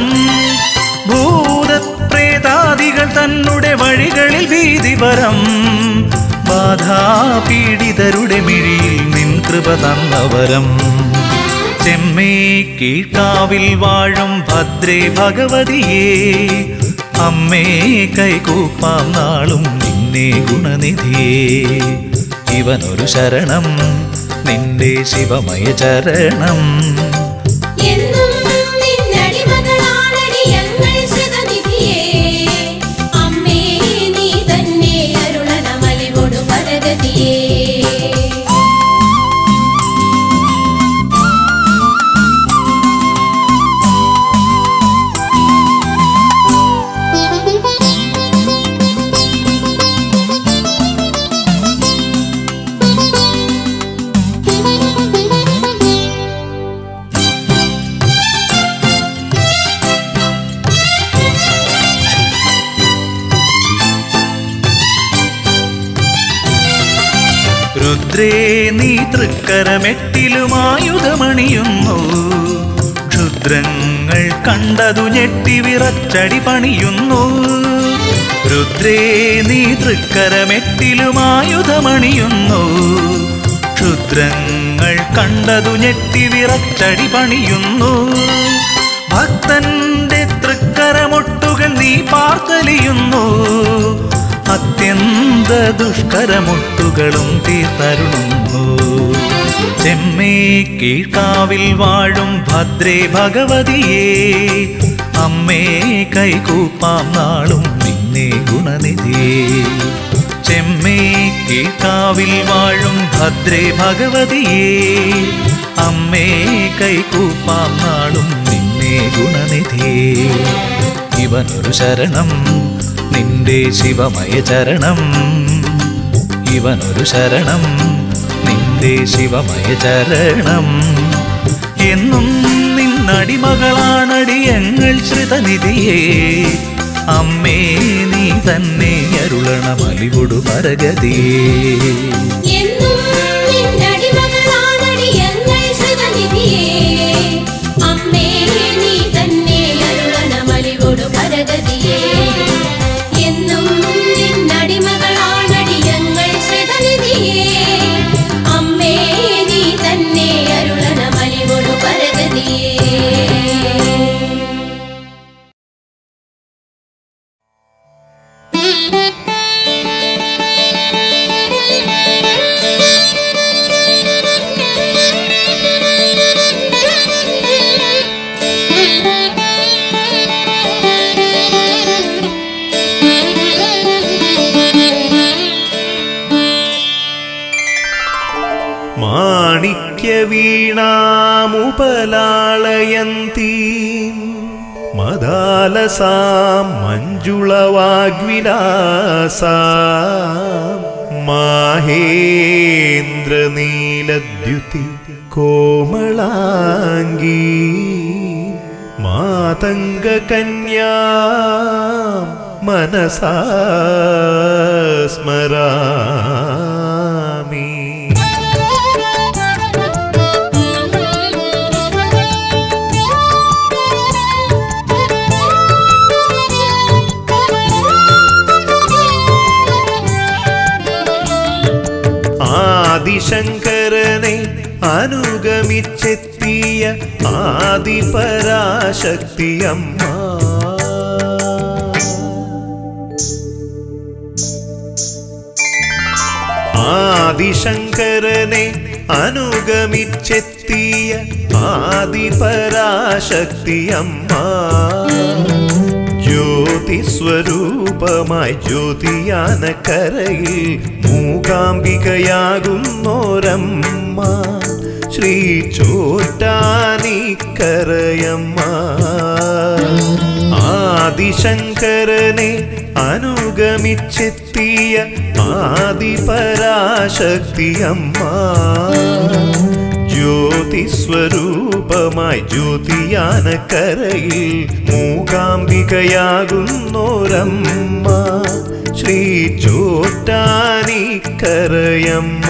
ഭൂതപ്രേതാദികൾ തന്നുടെ വഴികളിൽ ഭീതിപരം, ബാധാപീഡിതരുടെ മിഴിയിൽ നിൻ കൃപ തന്നവരം. ചെമ്മേ കീഴ്ക്കാവിൽ വാഴും ഭദ്രേ ഭഗവതിയേ. അമ്മേ കൈകൂപ്പാം നാളും നിന്നെ ഗുണനിധിയേ. ഇവനൊരു ശരണം നിന്റെ ശിവമയ ചരണം. രുദ്രേ നീ തൃക്കരമെട്ടിലുമായുധമണിയുന്നു, ക്ഷുദ്രങ്ങൾ കണ്ടതു ഞെട്ടി വിറച്ചടി പണിയുന്നു. രുദ്രേ നീ തൃക്കരമെട്ടിലുമായുധമണിയുന്നു, ക്ഷുദ്രങ്ങൾ കണ്ടതു ഞെട്ടി വിറച്ചടി പണിയുന്നു. ഭക്തന്റെ തൃക്കരമൊട്ടുകൾ നീ പാർത്തലിയുന്നു, അത്യന്ത ദുഷ്കരമൊട്ടുകളും തീർത്തരുളുന്നു. ചെമ്മേ കീഴ്ക്കാവിൽ വാഴും ഭദ്രേ ഭഗവതിയേ. അമ്മേ കൈകൂപ്പാം നാളും നിന്നെ ഗുണനിധിയേ. ചെമ്മേ കീഴ്ക്കാവിൽ വാഴും ഭദ്രേ ഭഗവതിയേ. അമ്മേ കൈകൂപ്പാം നാളും നിന്നെ ഗുണനിധിയേ. ഇവനൊരു ശരണം നിന്റെ ശിവമയ ചരണം, ഇവനൊരു ശരണം നിന്റെ ശിവമയ ചരണം. എന്നും നിന്നടിമകളാണടിയങ്ങൾ ശ്രിതനിധിയേ. അമ്മേ നീ തന്നെ അരുളണമലിവൊടു പരഗതിയേ. മാണിക്യവീണാമുപലാളയന്തീം മദാലസാം മഞ്ജുളവാഗ്വിലാസാം മാഹേന്ദ്രനീലദ്യുതി കോമളാംഗീ മാതംഗകന്യാം മനസാ സ്മരാമി. ആദിശങ്കരനെ അനുഗമിച്ചെത്തിയ ആദിപരാശക്തിയമ്മ. ആദിശങ്കരനെ അനുഗമിച്ചെത്തിയ ആദിപരാശക്തിയമ്മ. ജ്യോതിസ്വരൂപമായി ജ്യോതിയാനക്കരയിൽ മൂകാംബികയാകുന്നോരമ്മ ശ്രീ ചോറ്റാനിക്കരയമ്മ. ആദിശങ്കരനെ അനുഗമിച്ചെത്തിയ ആദിപരാശക്തിയമ്മ. ജ്യോതിസ്വരൂപമായി ജ്യോതിയാനക്കരയിൽ മൂകാംബികയാകുന്നോരമ്മ ശ്രീ ചോറ്റാനിക്കരയമ്മ.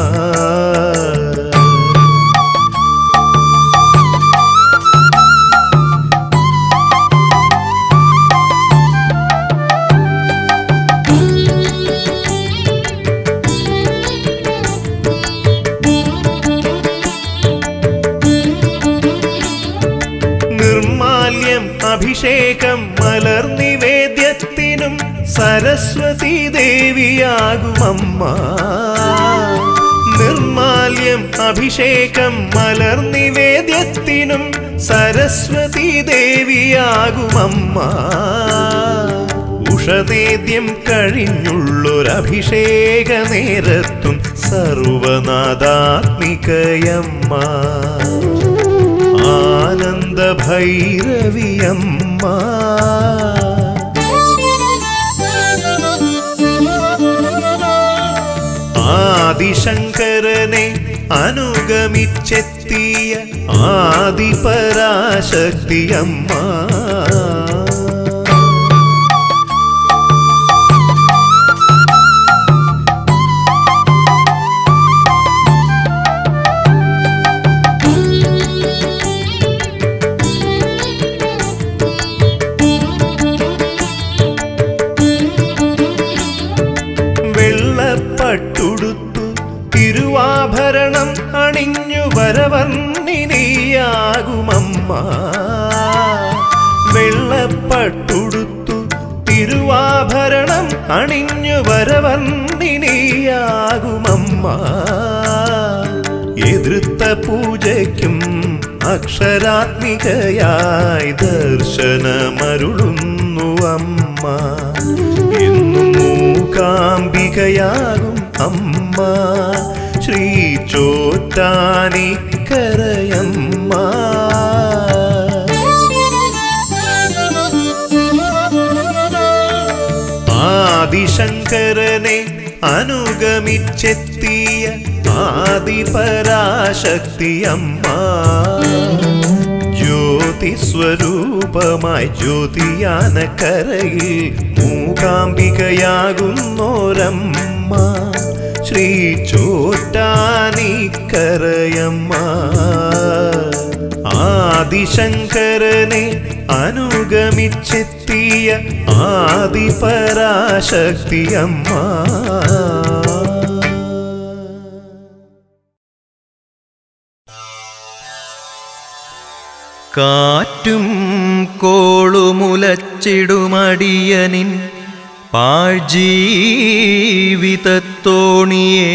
അഭിഷേകം മലർനിവേദ്യത്തിനും സരസ്വതി ദേവിയാകുമമ്മ. നിർമാല്യം അഭിഷേകം മലർനിവേദ്യത്തിനും സരസ്വതി ദേവിയാകുമമ്മ. ഉഷനേദ്യം കഴിഞ്ഞുള്ളൊരഭിഷേക നേരത്തും സർവനാഥാത്മികയമ്മ. ആനന്ദ ഭൈരവിയമ്മ. ആദിശങ്കരനെ അനുഗമിച്ചെത്തിയ ആദിപരാശക്തിയമ്മ. വെള്ളപ്പട്ടുടുത്തു തിരുവാഭരണം അണിഞ്ഞു വരവർണ്ണിനിയാകുമമ്മ. വെള്ളപ്പട്ടുടുത്തു തിരുവാഭരണം അണിഞ്ഞു വരവർണ്ണിനിയാകുമമ്മ. എതിർത്ത പൂജയ്ക്കും അക്ഷരാത്മികയായി ദർശനമരുളുന്നു അമ്മ. എന്നും മൂകാംബികയാകും അമ്മ ശ്രീ ചോറ്റാനിക്കരയമ്മ. ആദിശങ്കരനെ അനുഗമിച്ചെത്തിയ ആദിപരാശക്തിയമ്മ. ജ്യോതിസ്വരൂപമായി ജ്യോതിയാനക്കരയിൽ മൂകാംബികയാകുന്നോരമ്മ ശ്രീ ചോറ്റാനിക്കരയമ്മ. ആദിശങ്കരനെ അനുഗമിച്ചെത്തിയ ആദിപരാശക്തിയമ്മ. കാറ്റും കോളുമുലച്ചിടുമടിയനിൻ പാഴ്ജീവിതത്തോണിയേ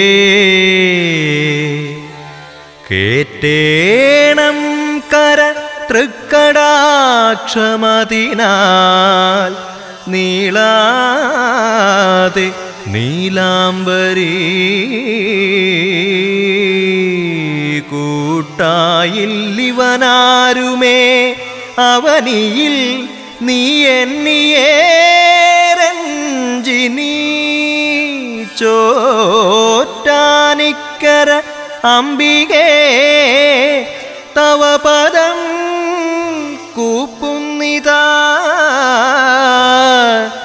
കേറ്റേണം കര തൃക്കടാക്ഷമതിനാൽ നീളാതെ നീലാംബരീ കൂട്ടായില്ലിവനാരുമേ അവനിയിൽ നീ എന്നിയേ രഞ്ജിനി ചോറ്റാനിക്കര അംബികേ തവ പദം കൂപ്പുന്നിതാ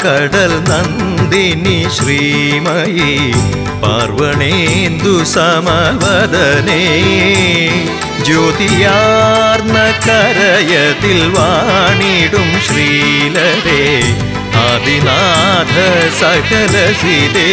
പാൽക്കടൽ നന്ദിനി ശ്രീമയി പാർവണേന്ദു സമവദനേ ജ്യോതിയാർന്ന കരയതിൽ വാണിടും ശ്രീലരേ ആദിനാഥ സകലസിതേ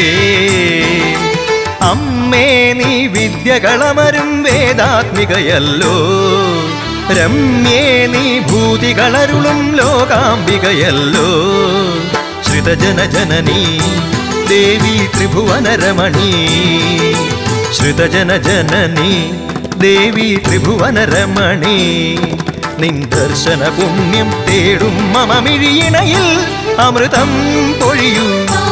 അമ്മേ നീ വിദ്യകളമരും വേദാത്മികയല്ലോ രമ്യേ നീ ഭൂതികളരുളും ലോകാംബികയല്ലോ ശ്രിതജന ജനനീ ദേവി ത്രിഭുവനരമണി ശ്രിതജന ജനനീ ദേവി ത്രിഭുവനരമണി നിൻ ദർശന പുണ്യം തേടും മമ മിഴിയിണയിൽ അമൃതം പൊഴിയൂ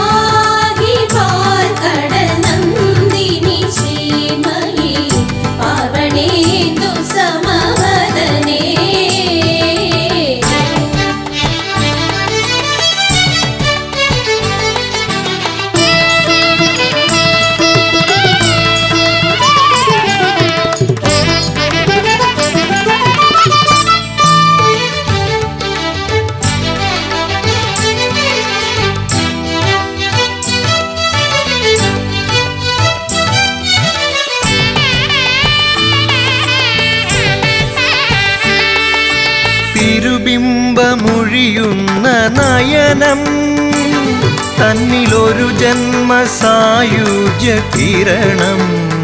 പാൽക്കടൽ നന്ദിനി ശ്രീമയി പാർവണേന്ദു സമവദനേ തിരുബിംബമൊഴിയുന്ന നയനം തന്നിലൊരു ജന്മസായുജ്യ കിരണം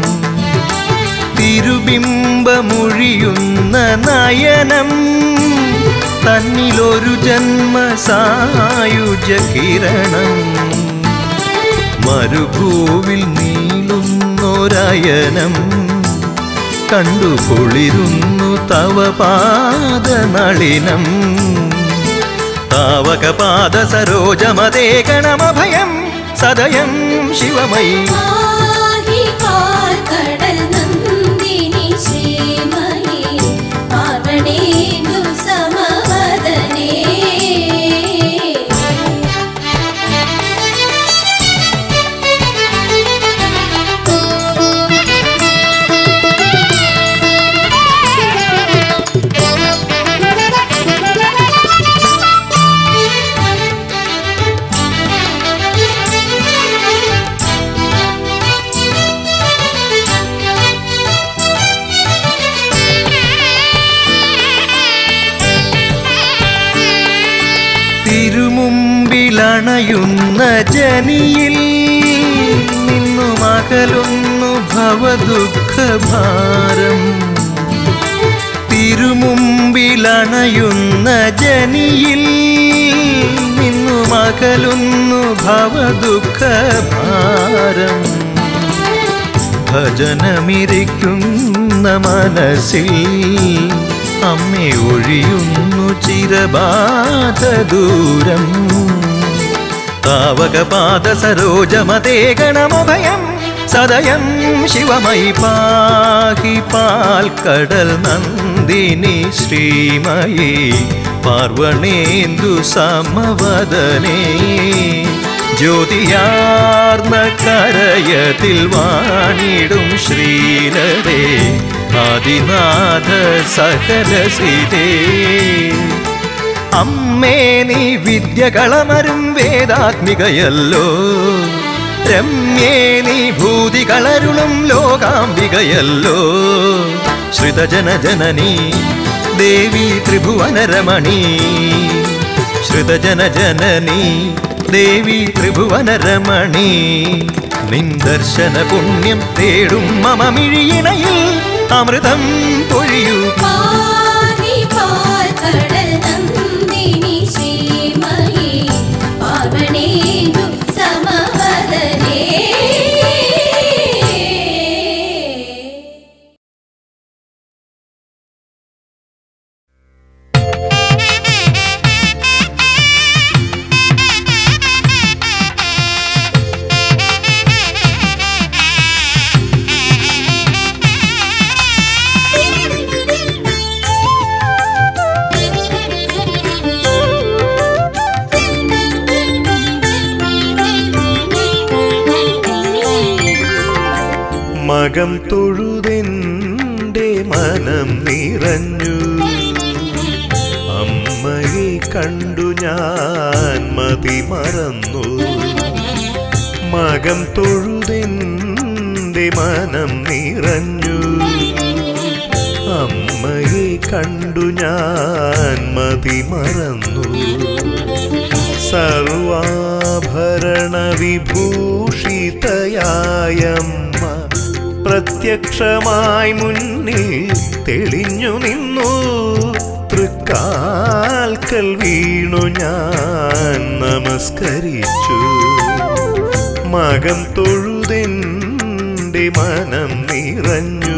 തിരുബിംബമൊഴിയുന്ന നയനം തന്നിലൊരു ജന്മസായുജ്യ കിരണം മരുഭൂവിൽ നീളുന്നൊരയനം കണ്ടു കുളിരുന്നു തവ പാദനളിനം താവക പാദ സരോജമതേ ഗണമഭയം സദയം ശിവമയി പാൽക്കടൽ നന്ദിനി ശ്രീമയി പാർവണേന്ദു സമവദനേ തിരുമുമ്പിലണയുന്ന ജനിയിൽ നിന്നും അകലുന്നു ഭവദുഃഖഭാരം തിരുമുമ്പിലണയുന്ന ജനിയിൽ നിന്നും അകലുന്നു ഭവദുഃഖഭാരം ഭജനമിരിക്കുന്ന മനസ്സിൽ അമ്മേ ഒഴിയുന്നു ചിരബാധ ദൂരം താവക പാദ സരോജമതേ ഗണമഭയം സദയം ശിവമയി പാഹി പാൽക്കടൽ നന്ദിനി ശ്രീമയി പാർവണേന്ദു സമവദനേ ജ്യോതിയാർന്ന കരയതിൽ വാണിടും ശ്രീലരേ ആദിനാഥ സകലസിതേ അമ്മേ നീ വിദ്യകളമരും വേദാത്മികയല്ലോ രമ്യേ നീ ഭൂതികളരുളും ലോകാംബികയല്ലോ ശ്രിതജന ജനനീ ദേവി ത്രിഭുവനരമണി ശ്രിതജന ജനനീ ദേവി ത്രിഭുവനരമണി നിൻ ദർശന പുണ്യം തേടും മമ മിഴിയിണയിൽ അമൃതം പൊഴിയൂ പാൽക്കടൽ നന്ദിനി ശ്രീമയി പാർവണേന്ദു സമവദനേ മകം തൊഴുതെൻ്റെ മനം നിറഞ്ഞു അമ്മയെ കണ്ടു ഞാൻ മതി മറന്നു. മകം തൊഴുതെന്റെ മനം നിറഞ്ഞു. അമ്മയെ കണ്ടു ഞാൻ മതി മറന്നു. സർവാഭരണ വിഭൂഷിതയായമ്മ പ്രത്യക്ഷമായി മുന്നിൽ തെളിഞ്ഞു നിന്നു. തൃക്കാൽക്കൽ വീണു ഞാൻ നമസ്കരിച്ചു. മകം തൊഴുതെന്റെ മനം നിറഞ്ഞു.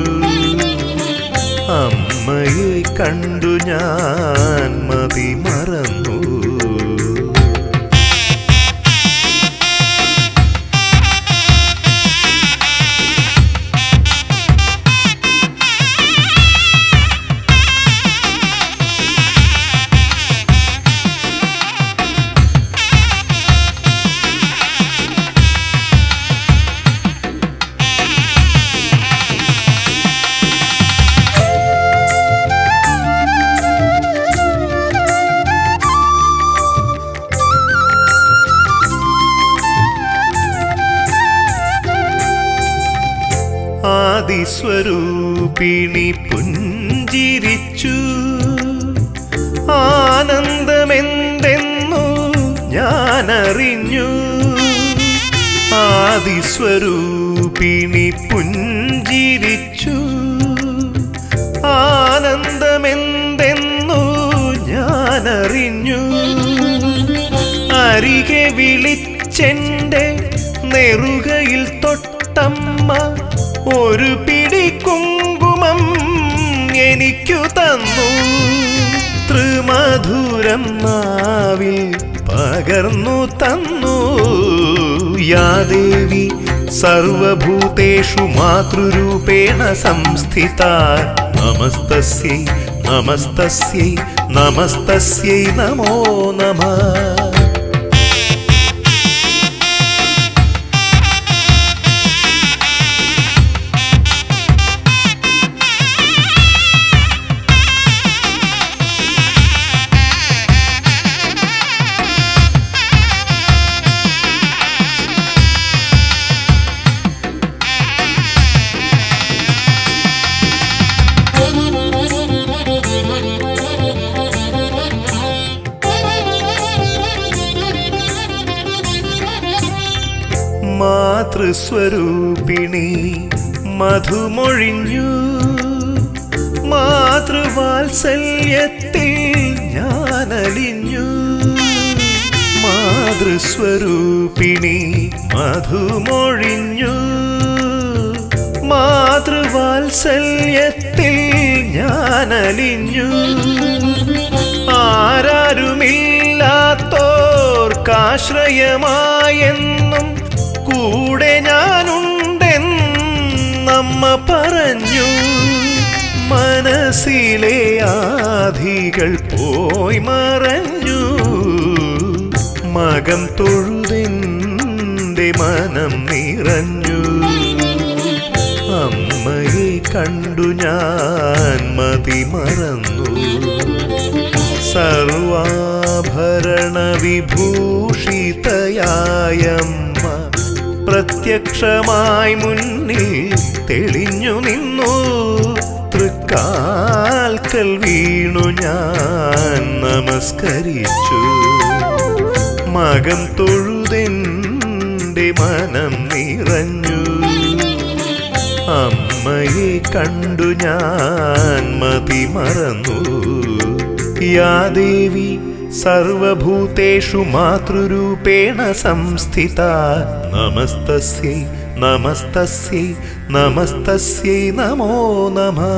അമ്മയെ കണ്ടു ഞാൻ മതി മറന്നു. ആദിസ്വരൂപിണി പുഞ്ചിരിച്ചു. ആനന്ദമെന്തെന്നു ഞാനറിഞ്ഞു. ആദിസ്വരൂപിണി പുഞ്ചിരിച്ചു. ആനന്ദമെന്തെന്നു ഞാനറിഞ്ഞു. അരികെ വിളിച്ചെന്റെ നെറുകയിൽ തൊട്ടമ്മ ഒരു പിടി കുങ്കുമം എനിക്കു തന്നു. ത്രിമധുരം നാവിൽ പകർന്നു തന്നു. യാ ദേവി സർവഭൂതേഷു മാതൃരൂപേണ സംസ്ഥിത. നമസ്തസ്യൈ നമസ്തസ്യൈ നമസ്തസ്യൈ നമോ നമഃ. മാതൃസ്വരൂപിണി മധുമൊഴിഞ്ഞു. മാതൃവാത്സല്യത്തിൽ ഞാനലിഞ്ഞു. മാതൃസ്വരൂപിണി മധുമൊഴിഞ്ഞു. മാതൃവാത്സല്യത്തിൽ ഞാനലിഞ്ഞു. ആരാരുമില്ലാത്തോർക്കാശ്രയമായെന്നും കൂടെ ഞാനുണ്ടെന്നമ്മ പറഞ്ഞു. മനസ്സിലെ ആധികൾ പോയി മറഞ്ഞു. മകം തൊഴുതെന്റെ മനം നിറഞ്ഞു. അമ്മയെ കണ്ടു ഞാൻ മതി മറന്നു. സർവാഭരണ വിഭൂഷിതയായമ്മ പ്രത്യക്ഷമായി മുന്നിൽ തെളിഞ്ഞു നിന്നു. തൃക്കാൽക്കൽ വീണു ഞാൻ നമസ്കരിച്ചു. മകം തൊഴുതെന്റെ മനം നിറഞ്ഞു. അമ്മയെ കണ്ടു ഞാൻ മതി മറന്നു. യാ ദേവി സർവഭൂതേഷു മാതൃരൂപേണ സംസ്ഥിത. നമസ്തസ്യൈ നമസ്തസ്യൈ നമസ്തസ്യൈ നമോ നമഃ.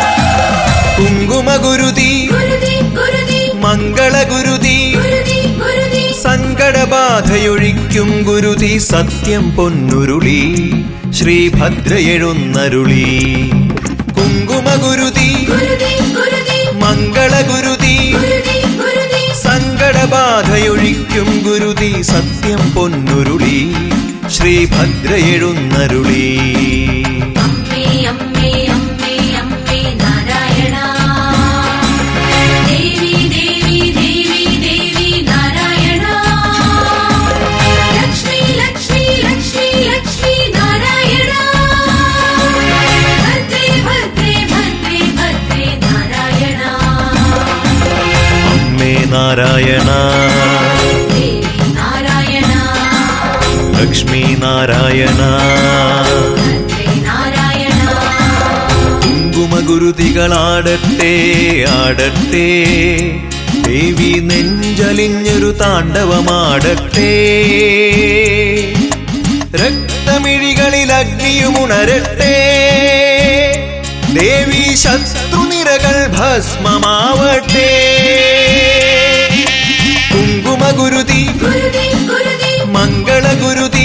കുങ്കുമ ഗുരുതി ഗുരുതി ഗുരുതി മംഗള ഗുരുതി ഗുരുതി സങ്കടബാധയൊഴിക്കും ഗുരുതി സത്യം പൊന്നുരുളി ശ്രീഭദ്രയെഴുന്നരുളി കുങ്കുമഗുരുതി മംഗളഗുരുതി സങ്കടബാധയൊഴിക്കും ഗുരുതി സത്യം പൊന്നുരുളി ശ്രീഭദ്രയെഴുന്നരുളി അമ്മേ അമ്മേ അമ്മേ അമ്മേ നാരായണ ദേവി ദേവി ദേവി ദേവി നാരായണ ലക്ഷ്മി ലക്ഷ്മി ലക്ഷ്മി ലക്ഷ്മി നാരായണ ഭദ്രേ ഭദ്രേ ഭദ്രേ ഭദ്രേ നാരായണ അമ്മേ നാരായണ ദേവി നാരായണ ലക്ഷ്മി നാരായണ ഭദ്രേ നാരായണ കുങ്കുമഗുരുതികളാടട്ടെ ആടട്ടെ ദേവി നെഞ്ചലിഞ്ഞൊരു താണ്ഡവമാടട്ടെ രക്തമിഴികളിൽ അഗ്നിയുമുണരട്ടെ ദേവി ശത്രുനിരകൾ ഭസ്മമാവട്ടെ കുങ്കുമഗുരുതി മംഗളഗുരുതി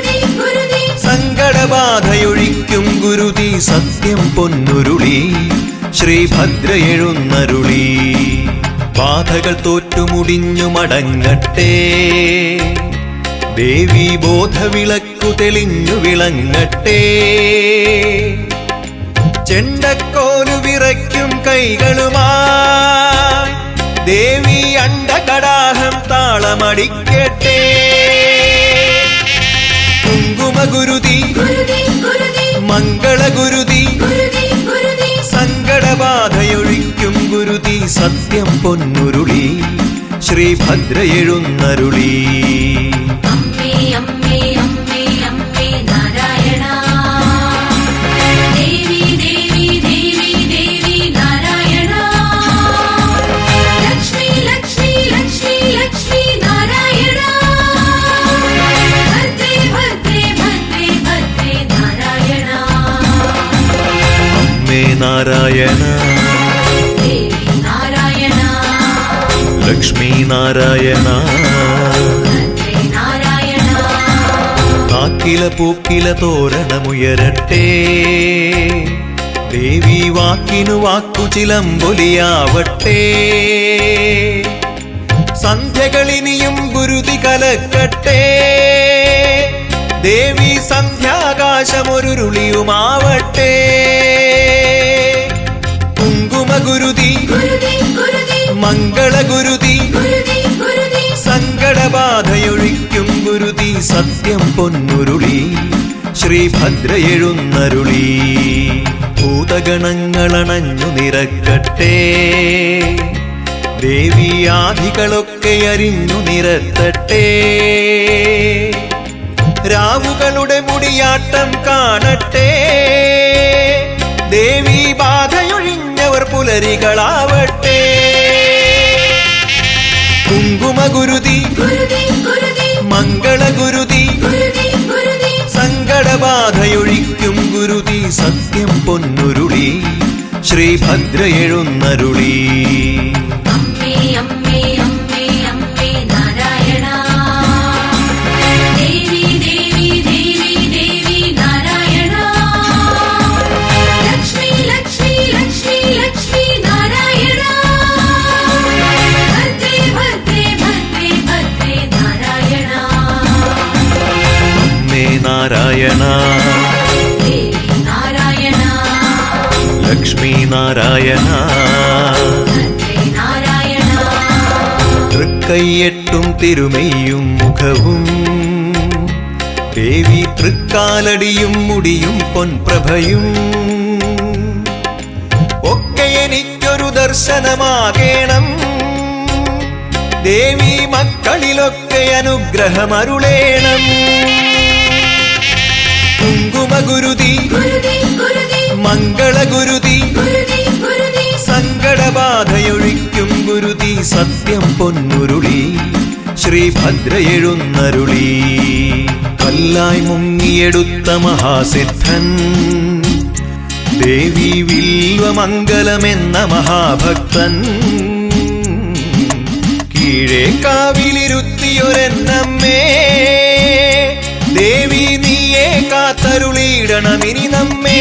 സങ്കടബാധയൊഴിക്കും ഗുരുതി സത്യം പൊന്നുരുളി ശ്രീഭദ്രയെഴുന്നരുളി ബാധകൾ തോറ്റുമുടിഞ്ഞു മടങ്ങട്ടെ ദേവി ബോധവിളക്കു തെളിഞ്ഞു വിളങ്ങട്ടെ ചെണ്ടക്കോലു വിറയ്ക്കും കൈകളുമായി ദേവി അണ്ടകടാഹം താളമടിക്കട്ടെ കുങ്കുമഗുരുതി മംഗളഗുരുതി സങ്കടബാധയൊഴിക്കും ഗുരുതി സത്യം പൊന്നുരുളി ശ്രീഭദ്രയെഴുന്നരുളി അമ്മേ അമ്മേ അമ്മേ അമ്മേ നാരായണ ദേവി ദേവി ദേവി ദേവി നാരായണ ലക്ഷ്മി ലക്ഷ്മി ലക്ഷ്മി ലക്ഷ്മി നാരായണ ഭദ്രേ ഭദ്രേ ഭദ്രേ ഭദ്രേ നാരായണ അമ്മേ നാരായണ ദേവി നാരായണ ലക്ഷ്മി നാരായണ ഭദ്രേ നാരായണ കാക്കില പൂക്കില തോരണമുയരട്ടെ ദേവി വാക്കിനു വാക്കു ചിലമ്പൊലിയാവട്ടെ സന്ധ്യകളിനിയും ഗുരുതി കലക്കട്ടെ ദേവി സന്ധ്യാകാശമൊരുരുളിയുമാവട്ടെ കുങ്കുമഗുരുതി മംഗളഗുരുതി സങ്കടബാധയൊഴിക്കും ഗുരുതി സത്യം പൊന്നുരുളി ശ്രീഭദ്രയെഴുന്നരുളി ഭൂതഗണങ്ങളണഞ്ഞു നിരക്കട്ടെ ദേവി ആദികളൊക്കെ അരിഞ്ഞു നിരത്തട്ടെ രാവുകളുടെ മുടിയാട്ടം കാണട്ടെ ദേവി ബാധയൊഴിഞ്ഞവർ പുലരികളാവട്ടെ കുങ്കുമഗുരുതി മംഗളഗുരുതി സങ്കടബാധയൊഴിക്കും ഗുരുതി സത്യം പൊന്നുരുളി ശ്രീഭദ്രയെഴുന്നരുളി അമ്മേ അമ്മേ അമ്മേ അമ്മേ നാരായണ ദേവി ദേവി ദേവി ദേവി നാരായണ ലക്ഷ്മി ലക്ഷ്മി ലക്ഷ്മി ലക്ഷ്മി നാരായണ ഭദ്രേ ഭദ്രേ ഭദ്രേ ഭദ്രേ നാരായണ അമ്മേ നാരായണ ദേവി നാരായണ ലക്ഷ്മി നാരായണ ഭദ്രേ നാരായണ തൃക്കൈയെട്ടും തിരുമയും മുഖവും ദേവി തൃക്കാലടിയും മുടിയും പൊൻപ്രഭയും ഒക്കെ എനിക്കൊരു ദർശനമാകേണം ദേവി മക്കളിലൊക്കെ അനുഗ്രഹമരുളേണം കുങ്കുമഗുരുതി മംഗളഗുരുതി സങ്കടബാധയൊഴിക്കും ഗുരുതി സത്യം പൊന്നുരുളി ശ്രീഭദ്രയെഴുന്നരുളി കല്ലായി മുങ്ങിയെടുത്ത മഹാസിദ്ധൻ ദേവി വില്വമംഗലമെന്ന മഹാഭക്തൻ കീഴേ കാവിലിരുത്തി വലിയൊരെന്നമ്മേ ദേവി നീയേ കാത്തരുളിയിടണമിനി നമ്മേ.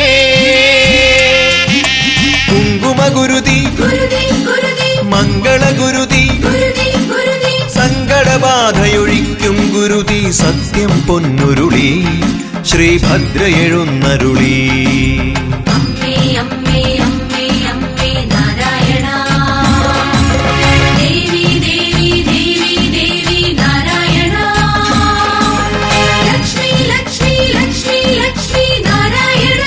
കുങ്കുമഗുരുതി ഗുരുതി ഗുരുതി മംഗളഗുരുതി ഗുരുതി ഗുരുതി സങ്കടബാധയൊഴിക്കും ഗുരുതി സത്യം പൊന്നുരുളി ശ്രീഭദ്ര എഴുന്നരുളി. അമ്മേ അമ്മേ അമ്മേ അമ്മേ നാരായണ ദേവി ദേവി ദേവി ദേവി നാരായണ ലക്ഷ്മി ലക്ഷ്മി ലക്ഷ്മി ലക്ഷ്മി നാരായണ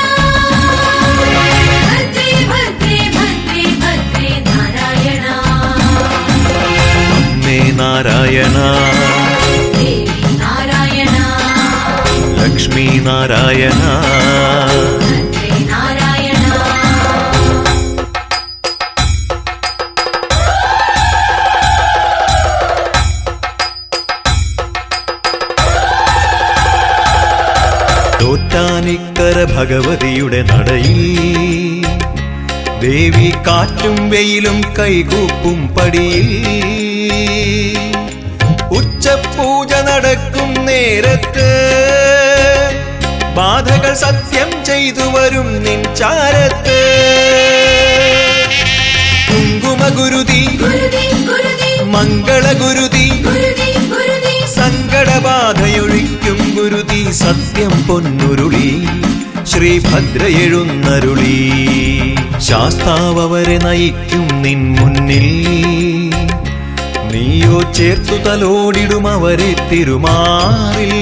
ഭദ്രേ ഭദ്രേ ഭദ്രേ ഭദ്രേ നാരായണ അമ്മേ നാരായണ ദേവി നാരായണ ലക്ഷ്മി നാരായണ ഭദ്രേ നാരായണ തോറ്റാനിക്കര ഭഗവതിയുടെ നടയിൽ ദേവി കാറ്റും വെയിലും കൈകൂപ്പും പടിയിൽ ഉച്ചപൂജ നടക്കും നേരത്ത് ബാധകൾ സത്യം ചെയ്തു വരും നിൻ ചാരത്ത്. കുങ്കുമഗുരുതി ഗുരുതി ഗുരുതി മംഗളഗുരുതി ഗുരുതി ഗുരുതി സങ്കടബാധയൊഴിക്കും ഗുരുതി സത്യം പൊന്നുരുളി ശ്രീഭദ്ര എഴുന്നരുളി. ശാസ്താവരെ നയിക്കും നിൻ മുന്നിൽ നീയോ ചേർത്തു തലോടിടും അവരെ തിരുമാറിൽ.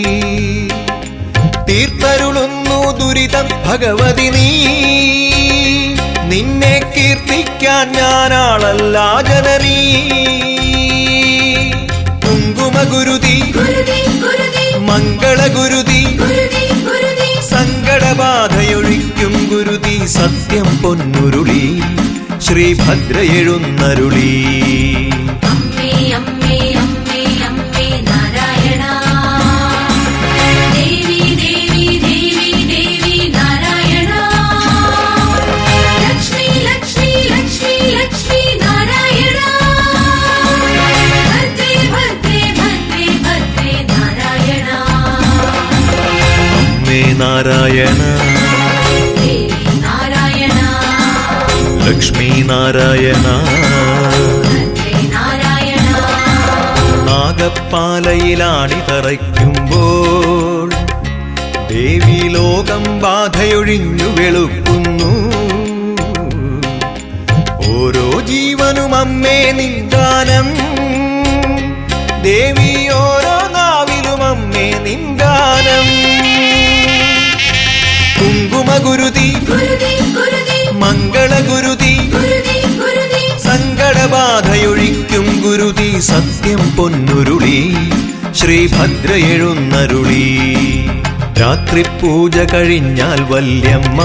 തീർത്തരുളുന്നു ദുരിതം ഭഗവതി നീ നിന്നെ കീർത്തിക്കാൻ ഞാനാളല്ല ജനനീ. കുങ്കുമഗുരുതി ഗുരുതി ഗുരുതി മംഗളഗുരുതി ഗുരുതി ഗുരുതി സങ്കടബാധയൊഴിക്കും ഗുരുതി സത്യം പൊന്നുരുളി ശ്രീഭദ്ര എഴുന്നരുളി. അമ്മേ അമ്മേ അമ്മേ അമ്മേ നാരായണ ദേവി ദേവി ദേവി ദേവി നാരായണ ലക്ഷ്മി ലക്ഷ്മി ലക്ഷ്മി ലക്ഷ്മി നാരായണ ഭദ്രേ ഭദ്രേ ഭദ്രേ ഭദ്രേ നാരായണ അമ്മേ നാരായണ ദേവി നാരായണ ലക്ഷ്മി നാരായണ ഭദ്രേ നാരായണ നാഗപ്പാലയിലാണി തറയ്ക്കുമ്പോൾ ദേവി ലോകം ബാധയൊഴിഞ്ഞു വെളുക്കുന്നു. ഓരോ ജീവനും അമ്മേ നിന്ദാനം ദേവി ഓരോ നാവിലും അമ്മേ നിന്ദാനം. കുങ്കുമഗുരുതി ഗുരുതി ഗുരുതി മംഗളഗുരുതി ഗുരുതി ഗുരുതി സങ്കടബാധയൊഴിക്കും ഗുരുതി സത്യം പൊന്നുരുളി ശ്രീഭദ്ര എഴുന്നരുളി. രാത്രി പൂജ കഴിഞ്ഞാൽ വല്യമ്മ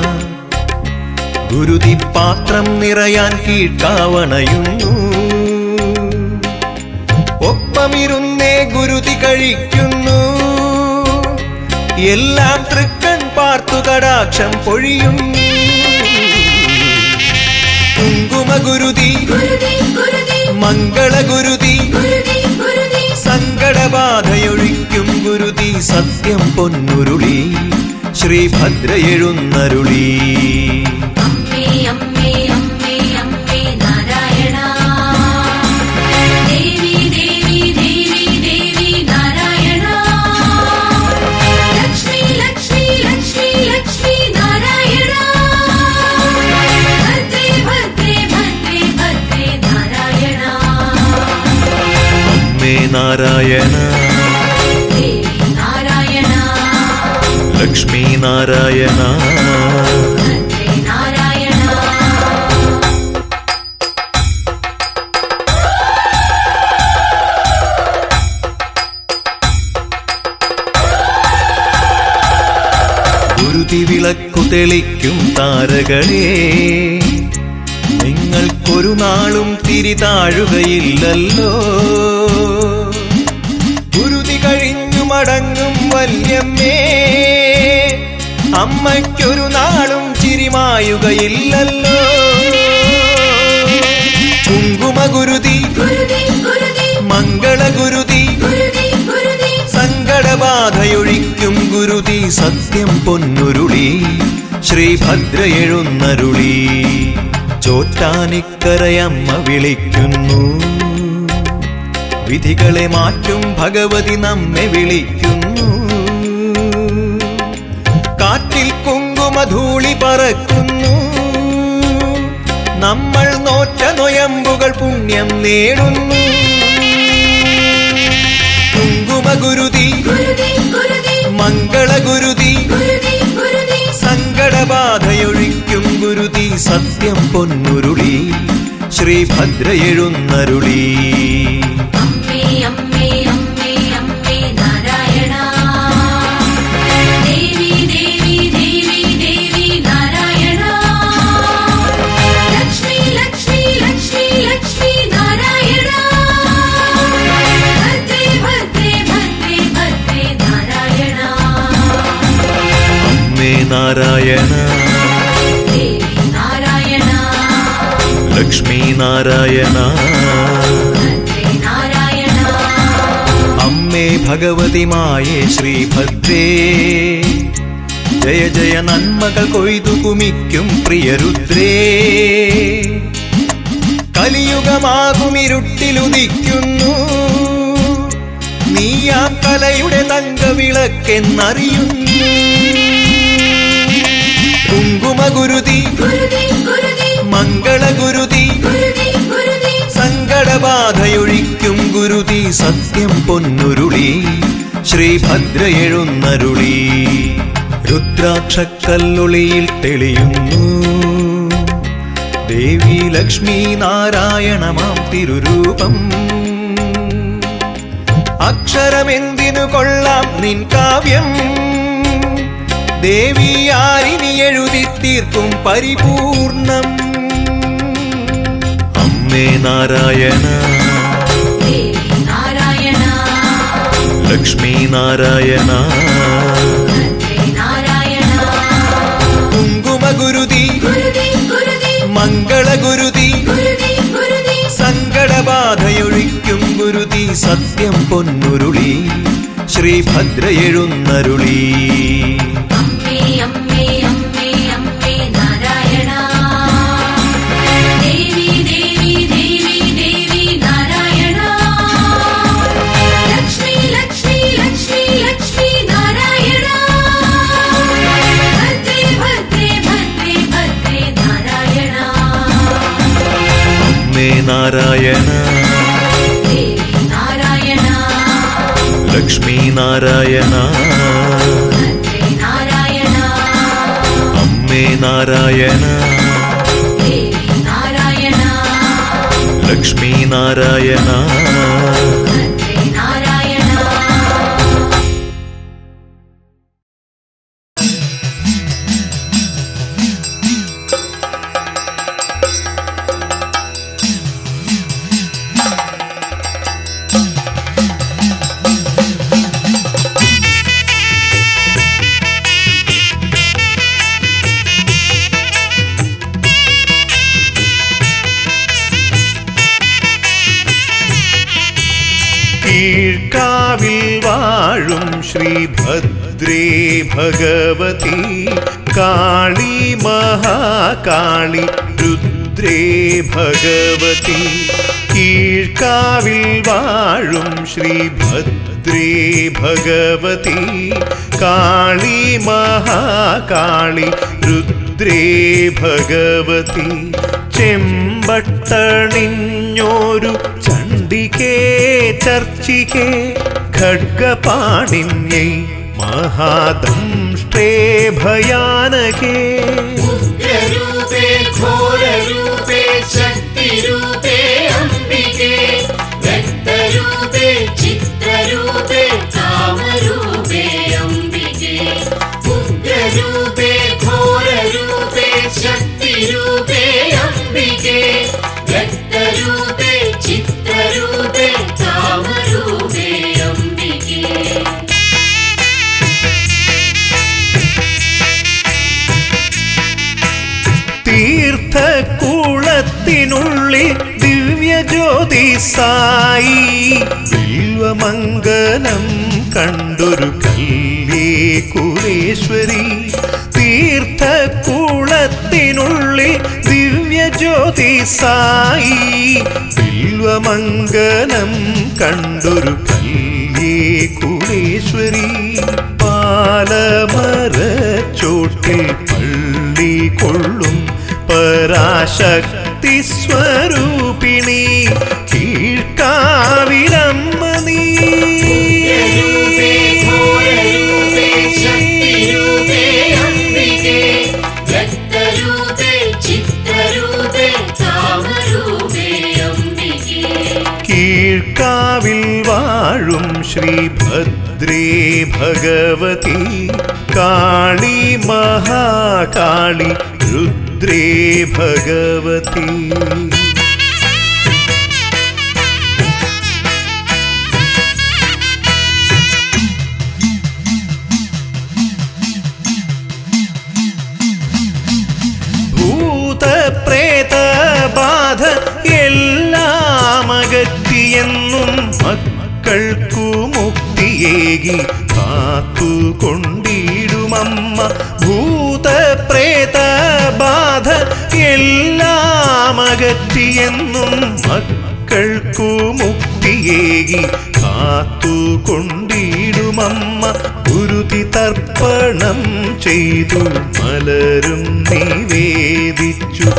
ഗുരുതി പാത്രം നിറയാൻ കീഴ്ക്കാവണയുന്നു. ഒപ്പമിരുന്നേ ഗുരുതി കഴിക്കുന്നു എല്ലാം തൃക്കൺ പാർത്തു കടാക്ഷം പൊഴിയുന്നു. കുങ്കുമഗുരുതി ഗുരുതി ഗുരുതി മംഗളഗുരുതി ഗുരുതി ഗുരുതി സങ്കടബാധയൊഴിക്കും ഗുരുതി സത്യം പൊന്നുരുളി ശ്രീഭദ്ര എഴുന്നരുളി. അമ്മേ അമ്മേ അമ്മേ അമ്മേ നാരായണ ദേവി ദേവി ദേവി ദേവി നാരായണ ലക്ഷ്മി ലക്ഷ്മി ലക്ഷ്മി ലക്ഷ്മി നാരായണ ഭദ്രേ ഭദ്രേ ഭദ്രേ ഭദ്രേ നാരായണ അമ്മേ നാരായണ ദേവി നാരായണ ലക്ഷ്മി നാരായണ ഭദ്രേ നാരായണ ഗുരുതി വിളക്കു തെളിക്കും താരകളെ നിങ്ങൾക്കൊരു നാളും തിരി താഴുകയില്ലല്ലോ. ഗുരുതി കഴിഞ്ഞു മടങ്ങും വല്യമ്മേ അമ്മയ്ക്കൊരു നാളും ചിരിമായുകയില്ലല്ലോ. കുങ്കുമഗുരുതി ഗുരുതി ഗുരുതി മംഗളഗുരുതി സങ്കടബാധയൊഴിക്കും ഗുരുതി സത്യം പൊന്നുരുളി ശ്രീഭദ്ര എഴുന്നരുളി ചോറ്റാനിക്കരയമ്മ വിളിക്കുന്നു വിധികളെ മാറ്റും ഭഗവതി നമ്മെ വിളിക്കുന്നു കാറ്റിൽ കുങ്കുമധൂളി പറക്കുന്നു നമ്മൾ നോറ്റ നൊയമ്പുകൾ പുണ്യം നേടുന്നു കുങ്കുമഗുരുതി മംഗളഗുരുതി സങ്കടബാധയൊഴിക്കും ഗുരുതി സത്യം പൊന്നുരുളി ശ്രീഭദ്ര എഴുന്നരുളി അമ്മേ അമ്മേ അമ്മേ അമ്മേ നാരായണ ദേവി ദേവി ദേവി ദേവി നാരായണ ലക്ഷ്മി ലക്ഷ്മി ലക്ഷ്മി ലക്ഷ്മി നാരായണ ഭദ്രേ ഭദ്രേ ഭദ്രേ ഭദ്രേ നാരായണ അമ്മേ നാരായണ ദേവി നാരായണ ലക്ഷ്മി നാരായണ ഭദ്രേ നാരായണ അമ്മേ ഭഗവതി മായേ ശ്രീഭദ്രേ ജയ ജയ നന്മകൾ കൊയ്തു കുമിക്കും പ്രിയരുദ്രേ കലിയുഗമാകുമിരുട്ടിലുദിക്കുന്നു നീയാം കലയുടെ തങ്കവിളക്കെന്നറിയുന്നു കുങ്കുമഗുരുതി ഗുരുതി ഗുരുതി മംഗളഗുരുതി ഗുരുതി ഗുരുതി സങ്കടബാധയൊഴിക്കും ഗുരുതി സത്യം പൊന്നുരുളി ശ്രീഭദ്ര എഴുന്നരുളി രുദ്രാക്ഷക്കല്ലുളിയിൽ തെളിയുന്നു ദേവി ലക്ഷ്മി നാരായണമാം തിരുരൂപം അക്ഷരമെന്തിനു കൊള്ളാം നിൻ കാവ്യം ദേവി ആരിനി എഴുതി തീർക്കും പരിപൂർണം അമ്മേ നാരായണ ദേവി നാരായണ ലക്ഷ്മി നാരായണ ഭദ്രേ നാരായണ കുങ്കുമഗുരുതി ഗുരുതി ഗുരുതി മംഗളഗുരുതി ഗുരുതി ഗുരുതി സങ്കടബാധയൊഴിക്കും ഗുരുതി സത്യം പൊന്നുരുളി ശ്രീഭദ്ര എഴുന്നരുളി അമ്മേ അമ്മേ അമ്മേ അമ്മേ നാരായണ ദേവി ദേവി ദേവി ദേവി നാരായണ ലക്ഷ്മി ലക്ഷ്മി ലക്ഷ്മി ലക്ഷ്മി നാരായണ ഭദ്രേ ഭദ്രേ ഭദ്രേ ഭദ്രേ നാരായണ അമ്മേ നാരായണ ദേവി നാരായണ ലക്ഷ്മി നാരായണ ഭദ്രേ നാരായണ അമ്മേ നാരായണ ദേവി നാരായണ ലക്ഷ്മി നാരായണ ഭദ്രേ നാരായണ കീഴ്ക്കാവിൽ വാഴും ശ്രീഭദ്രേ ഭഗവതി കാളി മഹാകാളി രുദ്രേ ഭഗവതി കീഴ്ക്കാവിൽ വാഴും ശ്രീഭദ്രേ ഭഗവതി കാളി മഹാകാളി രുദ്രേ ഭഗവതി ചെമ്പട്ടണിഞ്ഞോരു ചണ്ഡികേ ചർച്ചികേ ഖഡ്ഗപാണിന്യൈ മഹാദംഷ്ട്രേ ഭയാനകേ ഉഗ്രരൂപേ ഘോരരൂപേ ശക്തിരൂപേ അംബികേ വ്യക്തരൂപേ ചിത്രരൂപേ കാമരൂപേ അംബികേ ഉഗ്രരൂപേ ഘോരരൂപേ ശക്തിരൂപേ അംബികേ വ്യക്തരൂപേ ചിത്രരൂപേ കാമരൂപേ അംബികേ തീർത്ഥകൂളത്തിനുള്ളിൽ ദിവ്യജ്യോതിസായി ബിൽവമംഗലം കണ്ടൊരു കല്യേ കുലേശ്വരി തീർത്ഥക്കുളത്തിനുള്ളിൽ ദിവ്യജ്യോതിസായി ബിൽവമംഗലം കണ്ടൊരു കല്യേ കുലേശ്വരി പാലമരച്ചോട്ടിൽ പള്ളി കൊള്ളും പരാശക്തി സ്വരൂപിണി കീഴ്ക്കാവിലമ്മ നീ രൂപേ ഘോരരൂപേ ശക്തിരൂപേ അംബികേ വ്യക്തരൂപേ ചിത്രരൂപേ കാമരൂപേ അംബികേ കീഴ്ക്കാവിൽ വാഴും ശ്രീഭദ്രേ ഭഗവതി കാളി മഹാകാളി രുദ്രേ ഭഗവതി ഭൂതപ്രേതബാധ എല്ലാം അകറ്റിയെന്നും മക്കൾക്കു മുക്തിയേകി കാത്തുകൊണ്ടിടുമമ്മ ഭൂതപ്രേതബാധ എല്ലാം അകറ്റിയെന്നും മക്കൾക്കു മുക്തിയേകി കാത്തുകൊണ്ടിടുമമ്മ ഗുരുതി തർപ്പണം ചെയ്തു മലരും നിവേദിച്ചു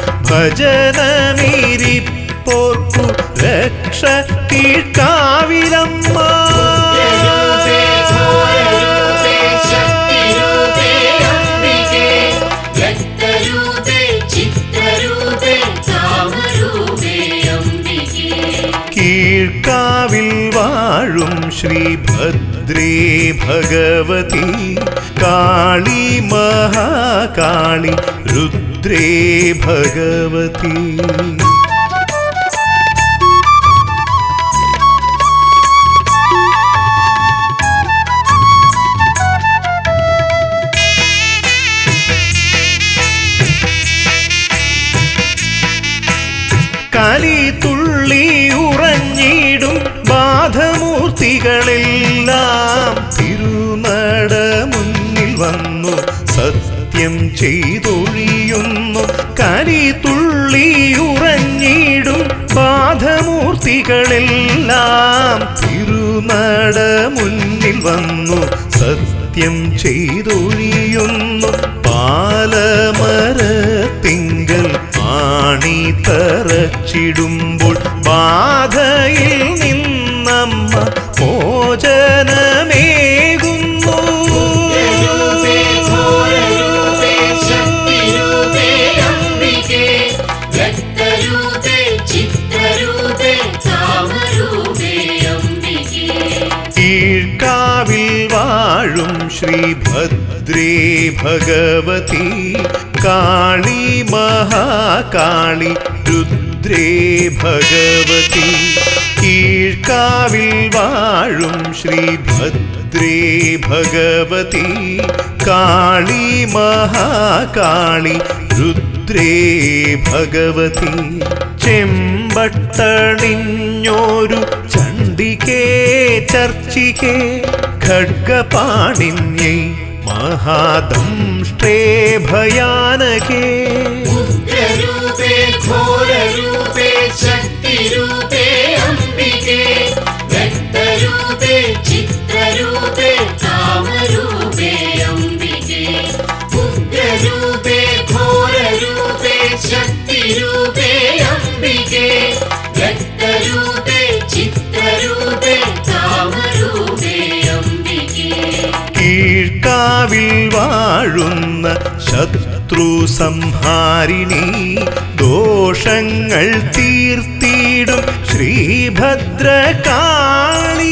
ഭജനമിരിപ്പോർക്കു രക്ഷ കീഴ്ക്കാവിലമ്മ രൂപേ ഘോരരൂപേ ശക്തിരൂപേ അംബികേ വ്യക്തരൂപേ ചിത്രരൂപേ കാമരൂപേ അംബികേ കീഴ്ക്കാവിൽ വാഴും ശ്രീഭദ്രേ ഭഗവതി കാളി മഹാകാളി രുദ്രേ ഭഗവതി കലി തുള്ളി ഉറഞ്ഞിടും ബാധമൂർത്തികളെല്ലാം തിരുനട മുന്നിൽ വന്നു സത്യം ചെയ്തൊഴിയുന്നു കലി തുള്ളി ഉറഞ്ഞിടും ബാധമൂർത്തികളെല്ലാം തിരുനട മുന്നിൽ വന്നു സത്യം ചെയ്തൊഴിയുന്നു പാലമരത്തിങ്കൽ ആണി തറച്ചിടുമ്പോൾ ബാധയിൽ നിന്നമ്മ മോചനമേകുന്നു രൂപേ ഘോരരൂപേ ശക്തിരൂപേ അംബികേ വ്യക്തരൂപേ ചിത്രരൂപേ കാമരൂപേ അംബികേ കീഴ്ക്കാവിൽ വാഴും ശ്രീഭദ്രേ ഭഗവതി കാളി മഹാകാളി രുദ്രേ ഭഗവതി കീഴ്ക്കാവിൽ വാഴും ശ്രീഭദ്രേ ഭഗവതി കാളി മഹാകാളി രുദ്രേ ഭഗവതി ചെമ്പട്ടണിഞ്ഞോരു ചണ്ഡികേ ചർച്ചികേ ഖഡ്ഗപാണിന്യൈ മഹാദംഷ്ട്രേ ഭയാനകേ ഉഗ്രരൂപേ ഘോരരൂപേ ശക്തിരൂപേ അംബികേ വ്യക്തരൂപേ ചിത്രരൂപേ കാമരൂപേ അംബികേ ഉഗ്രരൂപേ ഘോരരൂപേ ശക്തിരൂപേ അംബികേ വ്യക്തരൂപേ ചിത്രരൂപേ കാമരൂപേ അംബികേ കീഴ്ക്കാവിൽ വാഴുന്ന ശത്രു സംഹാരിണി ദോഷങ്ങൾ തീർത്തിടും ശ്രീഭദ്രകാളി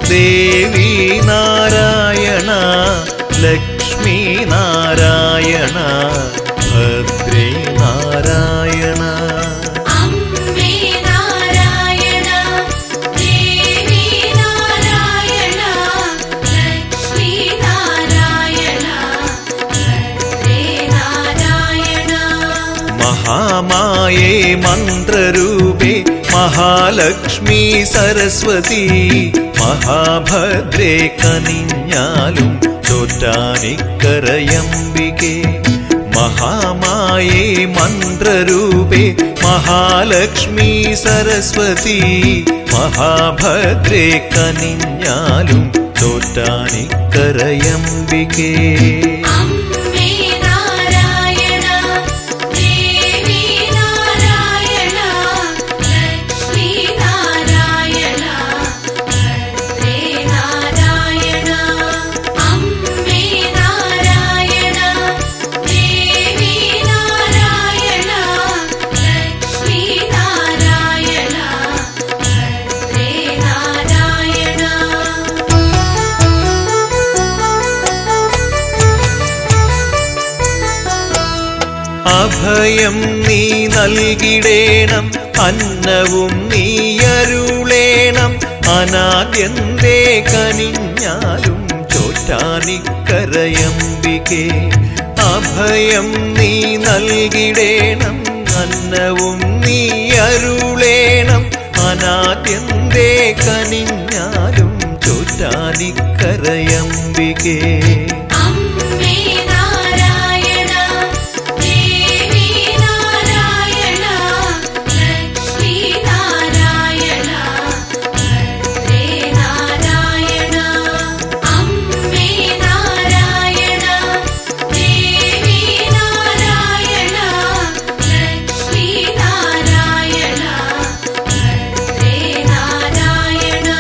ദേവി നാരായണ ലക്ഷ്മി നാരായണ ഭദ്രേ നാരായണ അമ്മേ നാരായണ ദേവി നാരായണ ലക്ഷ്മി നാരായണ ഭദ്രേ നാരായണ മഹാമായേ മന്ത്രരൂപേ മഹാലക്ഷ്മി സരസ്വതി മഹാഭദ്രേ കനിഞ്ഞാലും ചോറ്റാനിക്കരയംബികേ മഹാമായേ മന്ത്രരൂപേ മഹാലക്ഷ്മി സരസ്വതി മഹാഭദ്രേ കനിഞ്ഞാലും ചോറ്റാനിക്കരയംബികേ അമ്മേ നാരായണ ദേവി നാരായണ ലക്ഷ്മി നാരായണ ഭദ്രേ നാരായണ അമ്മേ നാരായണ ദേവി നാരായണ ലക്ഷ്മി നാരായണ ഭദ്രേ നാരായണ അഭയം നീ നൽകിടേണം അന്നവും നീ അരുളേണം അനാദ്യന്തേ കനിഞ്ഞാലും ചോറ്റാനിക്കരയംബികേ അഭയം നീ നൽകിടേണം അന്നവും നീ അരുളേണം അനാദ്യന്തേ കനിഞ്ഞാലും ചോറ്റാനിക്കരയംബികേ അമ്മേ നാരായണ ദേവി നാരായണ ലക്ഷ്മി നാരായണ ഭദ്രേ നാരായണ അമ്മേ നാരായണ ദേവി നാരായണ ലക്ഷ്മി നാരായണ ഭദ്രേ നാരായണ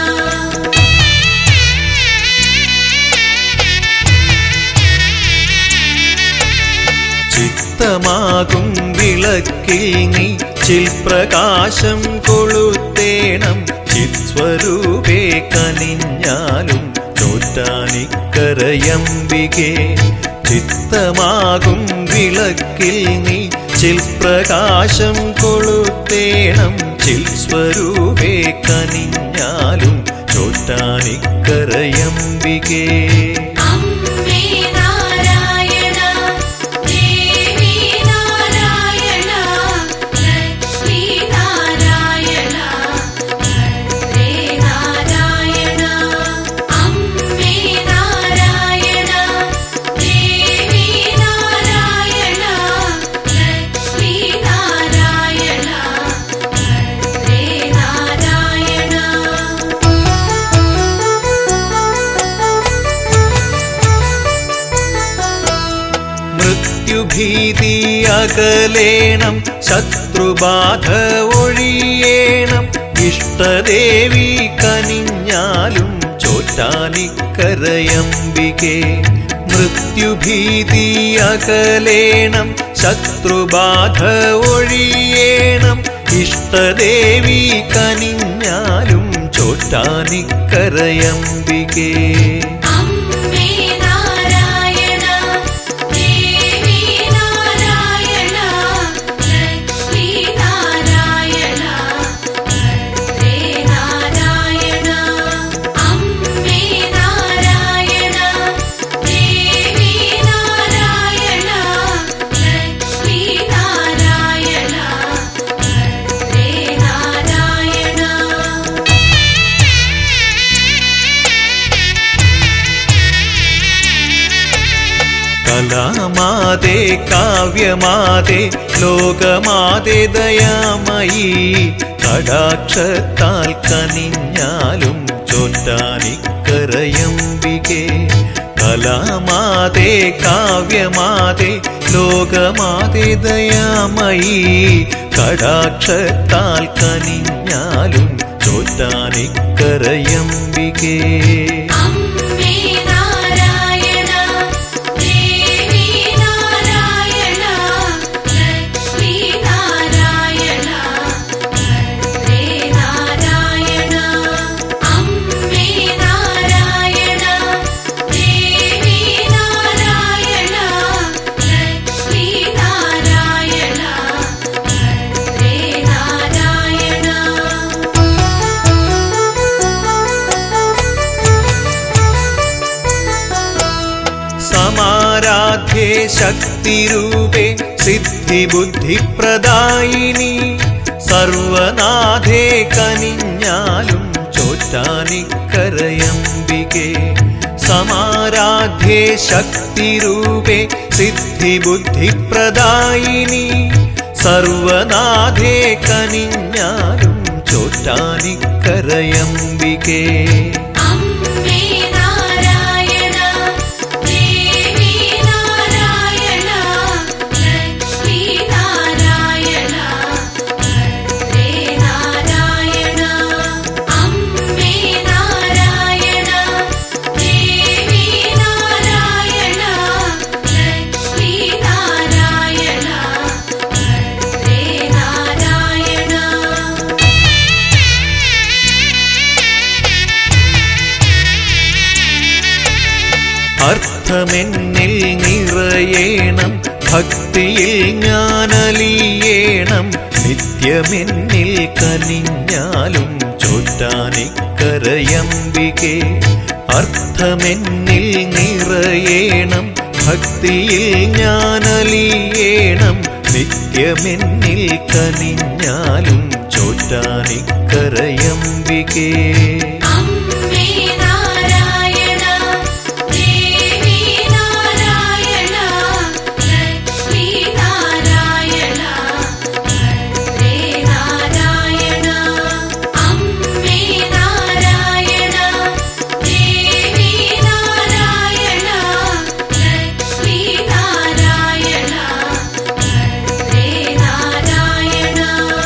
ചിത്തമാകും വിളക്കിൽ നീ ചിൽപ്രകാശം കൊളുത്തേണം ചിത്സ്വരൂപേ കനിഞ്ഞാലും ചോറ്റാനിക്കരയംബികേ ചിത്തമാകും വിളക്കിൽ നീ ചിൽപ്രകാശം കൊളുത്തേണം ചിൽസ്വരൂപേ കനിഞ്ഞാലും ചോറ്റാനിക്കരയംബികേ അമ്മേ നാരായണ ദേവി നാരായണ ലക്ഷ്മി നാരായണ ഭദ്രേ നാരായണ അമ്മേ നാരായണ ദേവി നാരായണ ലക്ഷ്മി നാരായണ ഭദ്രേ നാരായണ മൃത്യുഭീതി അകലേണം ശത്രുബാധ ഒഴിയേണം ഇഷ്ടദേവി കനിഞ്ഞാലും ചോറ്റാനിക്കരയംബികേ മൃത്യുഭീതി അകലേണം ശത്രുബാധ ഒഴിയേണം ഇഷ്ടദേവി കനിഞ്ഞാലും ചോറ്റാനിക്കരയംബികേ അമ്മേ നാരായണ ദേവി നാരായണ ലക്ഷ്മി നാരായണ ഭദ്രേ നാരായണ അമ്മേ നാരായണ ദേവി നാരായണ ലക്ഷ്മി നാരായണ ഭദ്രേ നാരായണ കലാമാതേ കാവ്യമാതേ ലോകമാതേ ദയാമയീ കടാക്ഷത്താൽ കനിഞ്ഞാലും ചോറ്റാനിക്കരയംബികേ കലാമാതേ കാവ്യമാതേ ലോകമാതേ ദയാമയീ കടാക്ഷത്താൽ കനിഞ്ഞാലും ചോറ്റാനിക്കരയംബികേ അമ്മേ നാരായണ ദേവി നാരായണ ലക്ഷ്മി നാരായണ ഭദ്രേ നാരായണ അമ്മേ നാരായണ സമരാധ്യേ ശക്തിരൂപേ സിദ്ധിബുദ്ധിപ്രദായിനി സർവനാഥേ കനിഞ്ഞാലും ചോറ്റാനിക്കരയംബികേ സമാരാധ്യേ ശക്തിരൂപേ സിദ്ധിബുദ്ധിപ്രദായിനി സർവനാഥേ കനിഞ്ഞാലും ചോറ്റാനിക്കരയംബികേ അമ്മേ നാരായണ ദേവി നാരായണ ലക്ഷ്മി നാരായണ ഭദ്രേ നാരായണ അമ്മേ നാരായണ ദേവി നാരായണ ലക്ഷ്മി നാരായണ ഭദ്രേ നാരായണ അർത്ഥമെന്നിൽ നിറയേണം ഭക്തിയിൽ ഞാനലിയേണം നിത്യമെന്നിൽ കനിഞ്ഞാലും ചോറ്റാനിക്കരയംബികേ അർത്ഥമെന്നിൽ നിറയേണം ഭക്തിയിൽ ഞാനലിയേണം നിത്യമെന്നിൽ കനിഞ്ഞാലും ചോറ്റാനിക്കരയംബികേ അമ്മേ നാരായണ ദേവി നാരായണ ലക്ഷ്മി നാരായണ ഭദ്രേ നാരായണ അമ്മേ നാരായണ ദേവി നാരായണ ലക്ഷ്മി നാരായണ ഭദ്രേ നാരായണ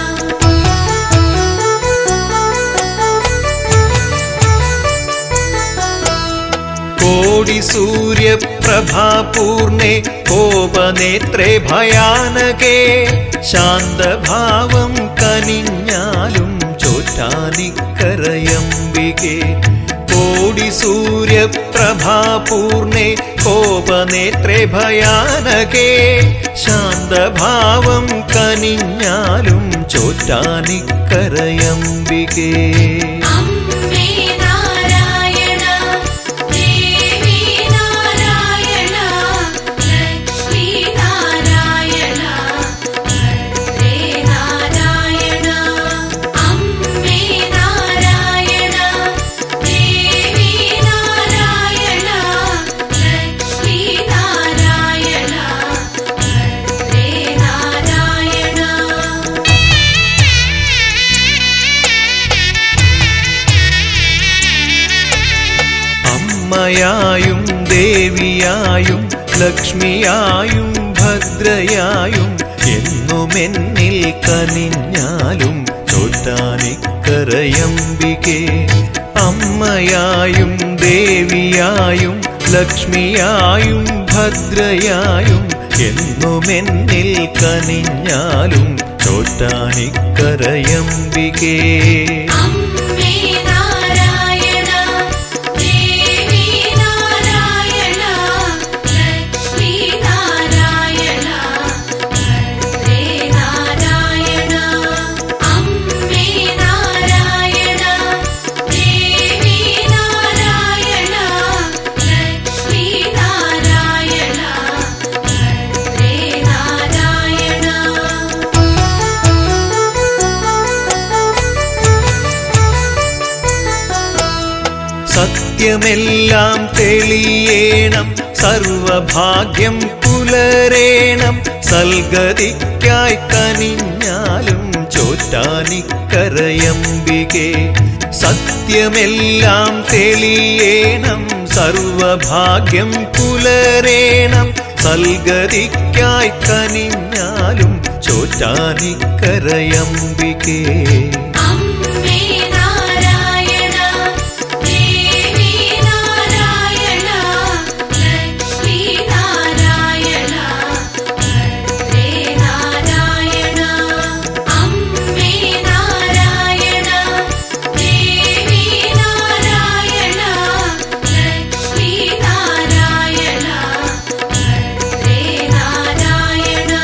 കോടി സൂര്യപ്രഭാപൂർണേ കോപനേത്രേ ഭയാനകേ ശാന്തഭാവം കനിഞ്ഞാലും ചോറ്റാനിക്കരയംബികേ കോടി സൂര്യപ്രഭാപൂർണേ കോപനേത്രേ ഭയാനകേ ശാന്തഭാവം കനിഞ്ഞാലും ചോറ്റാനിക്കരയംബികേ അമ്മേ നാരായണ ദേവി നാരായണ ലക്ഷ്മി നാരായണ ഭദ്രേ നാരായണ അമ്മേ നാരായണ ദേവി നാരായണ ലക്ഷ്മി നാരായണ ഭദ്രേ നാരായണ അമ്മയായും ദേവിയായും ലക്ഷ്മിയായും ഭദ്രയായും എന്നുമെന്നിൽ കനിഞ്ഞാലും ചോറ്റാനിക്കരയംബികേ അമ്മയായും ദേവിയായും ലക്ഷ്മിയായും ഭദ്രയായും എന്നുമെന്നിൽ കനിഞ്ഞാലും ചോറ്റാനിക്കരയംബികേ അമ്മേ നാരായണ ദേവി നാരായണ ലക്ഷ്മി നാരായണ ഭദ്രേ നാരായണ അമ്മേ നാരായണ ദേവി നാരായണ ലക്ഷ്മി നാരായണ ഭദ്രേ നാരായണ സത്യമെല്ലാം തെളിയേണം സർവഭാഗ്യം പുലരേണം സൽഗതിക്കായി കനിഞ്ഞാലും ചോറ്റാനിക്കരയംബികേ സത്യമെല്ലാം തെളിയേണം സർവഭാഗ്യം പുലരേണം സൽഗതിക്കായി കനിഞ്ഞാലും ചോറ്റാനിക്കരയംബികേ അമ്മേ നാരായണ ദേവി നാരായണ ലക്ഷ്മി നാരായണ ഭദ്രേ നാരായണ അമ്മേ നാരായണ ദേവി നാരായണ ലക്ഷ്മി നാരായണ ഭദ്രേ നാരായണ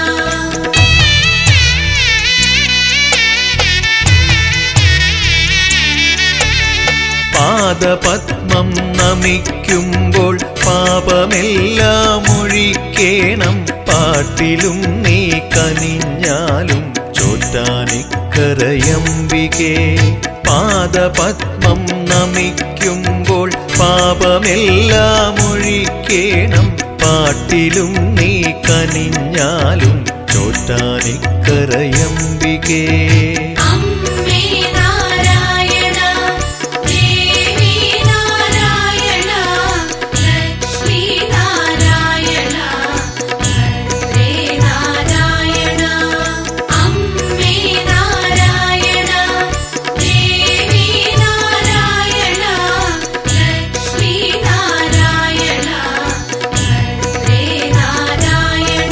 പാദപത്മം നമിക്കുമ്പോൾ പാപമെല്ലാം ഒഴിക്കേണം പാട്ടിലും നീ കനിഞ്ഞാലും ചോറ്റാനിക്കരയംബികേ പാദപത്മം നമിക്കുമ്പോൾ പാപമെല്ലാം ഒഴിക്കേണം പാട്ടിലും നീ കനിഞ്ഞാലും ചോറ്റാനിക്കരയംബികേ അമ്മേ നാരായണ ദേവി നാരായണ ലക്ഷ്മി നാരായണ ഭദ്രേ നാരായണ അമ്മേ നാരായണ ദേവി നാരായണ ലക്ഷ്മി നാരായണ ഭദ്രേ നാരായണ.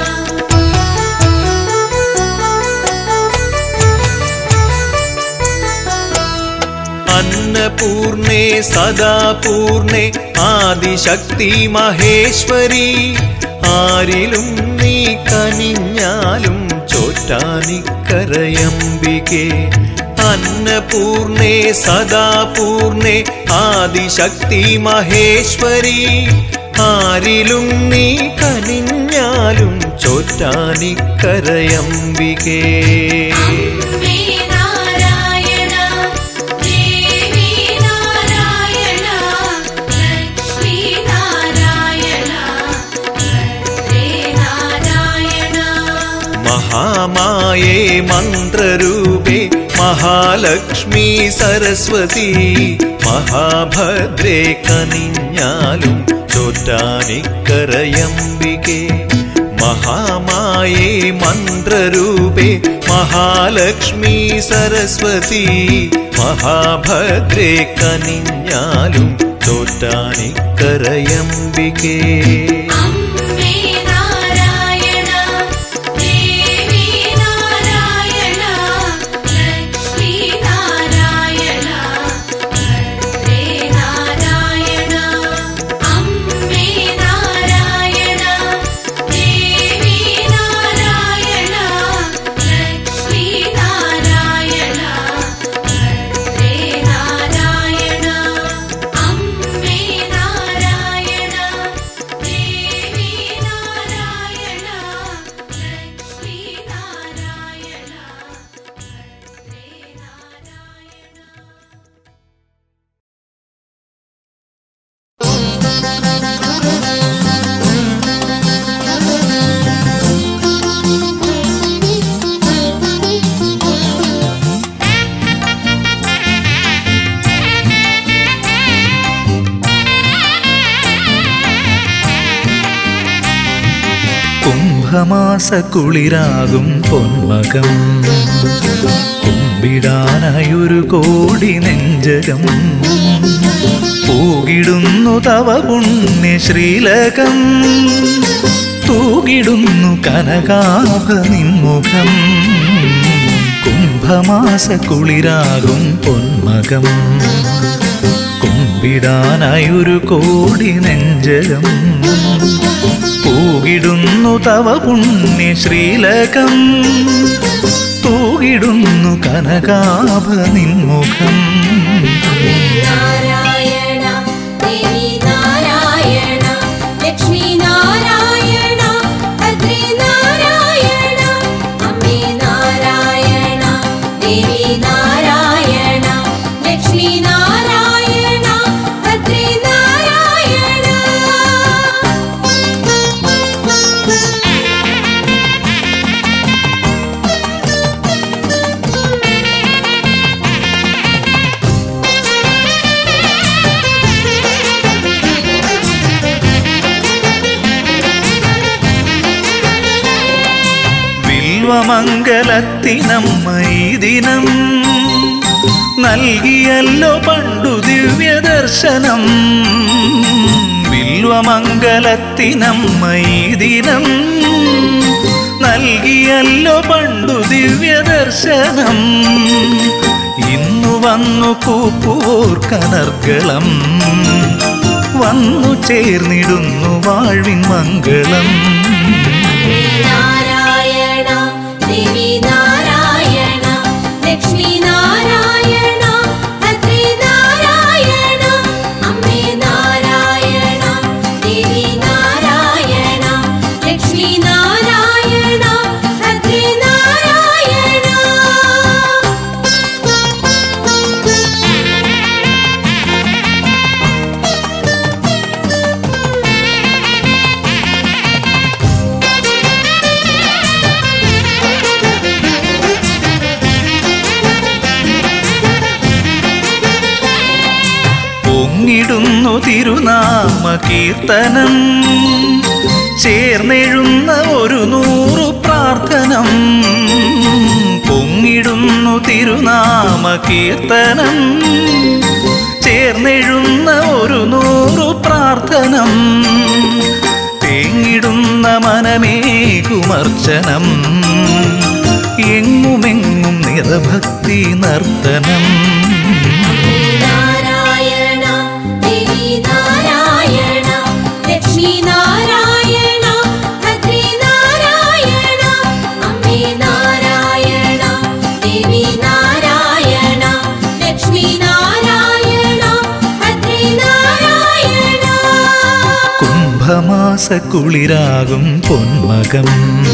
അന്നപൂർണേ സദാപൂർണേ ആദിശക്തി മഹേശ്വരി ആരിലും നീ കനിഞ്ഞാലും ചോറ്റാനിക്കരയംബികേ അന്നപൂർണേ സദാപൂർണേ ആദിശക്തി മഹേശ്വരി ആരിലും നീ കനിഞ്ഞാലും ചോറ്റാനിക്കരയംബികേ അമ്മേ നാരായണ ദേവി നാരായണ ലക്ഷ്മി നാരായണ ഭദ്രേ നാരായണ. മഹാമായേ മന്ത്രരൂപേ മഹാലക്ഷ്മി സരസ്വതി മഹാഭദ്രേ കനിഞ്ഞാലും ചോറ്റാനിക്കരയംബികേ മഹാമായേ മന്ത്രരൂപേ മഹാലക്ഷ്മി സരസ്വതി മഹാഭദ്രേ കനിഞ്ഞാലും ചോറ്റാനിക്കരയംബികേ അമ്മേ നാരായണ ദേവി നാരായണ ലക്ഷ്മി നാരായണ ഭദ്രേ നാരായണ അമ്മേ നാരായണ ദേവി നാരായണ ലക്ഷ്മി നാരായണ ഭദ്രേ നാരായണ അമ്മേ നാരായണ ദേവി നാരായണ ലക്ഷ്മി നാരായണ ഭദ്രേ നാരായണ. കുംഭമാസ കുളിരാകും പൊന്മകം കുമ്പിടാനായൊരു കോടി നെഞ്ചകം പൂകിടുന്നു തവ പുണ്യ ശ്രീലകം തൂകിടുന്നു കനകാഭ നിൻമുഖം കുംഭമാസ കുളിരാകും പൊന്മകം കുമ്പിടാനായൊരു കോടി നെഞ്ചകം പൂകിടുന്നു തവ പുണ്യ ശ്രീലകം തൂകിടുന്നു കനകാഭ നിൻമുഖം നാരായണ ദേവി നാരായണ ലക്ഷ്മി നാരായണ ഭദ്രേ നാരായണ അമ്മേ നാരായണ ദേവി നാരായണ ലക്ഷ്മി നാരായണ ഭദ്രേ നാരായണ. വിൽവമംഗലത്തിനമ്മ ഈ ദിനം നൽകിയല്ലോ പണ്ടു ദിവ്യദർശനം വിൽവമംഗലത്തിനമ്മ ഈ ദിനം നൽകിയല്ലോ പണ്ടു ദിവ്യദർശനം ഇന്നു വന്നു കൂപ്പുവോർക്കനർഗളം വന്നു ചേർന്നിടുന്നു വാഴ്വിൻ മംഗളം നാരായണ ദേവി നാരായണ ലക്ഷ്മി നാരായണ ഭദ്രേ നാരായണ അമ്മേ നാരായണ പൊങ്ങിടുന്നു തിരുനാമ കീർത്തനം ചേർന്നെഴുന്ന ഒരു നൂറു പ്രാർത്ഥനം പൊങ്ങിടുന്നു തിരുനാമ കീർത്തനം ചേർന്നെഴുന്ന ഒരു നൂറു പ്രാർത്ഥനം തേങ്ങിടുന്ന മനമേകുമർച്ചനം എങ്ങുമെങ്ങും നിറഭക്തി നർത്തനം നാരായണ ദേവി നാരായണ ലക്ഷ്മി നാരായണ ഭദ്രി നാരായണ അമ്മേ നാരായണ ദേവി നാരായണ ലക്ഷ്മി നാരായണ ഭദ്രി നാരായണ കുംഭമാസ കുളിരാകും പൊന്മകം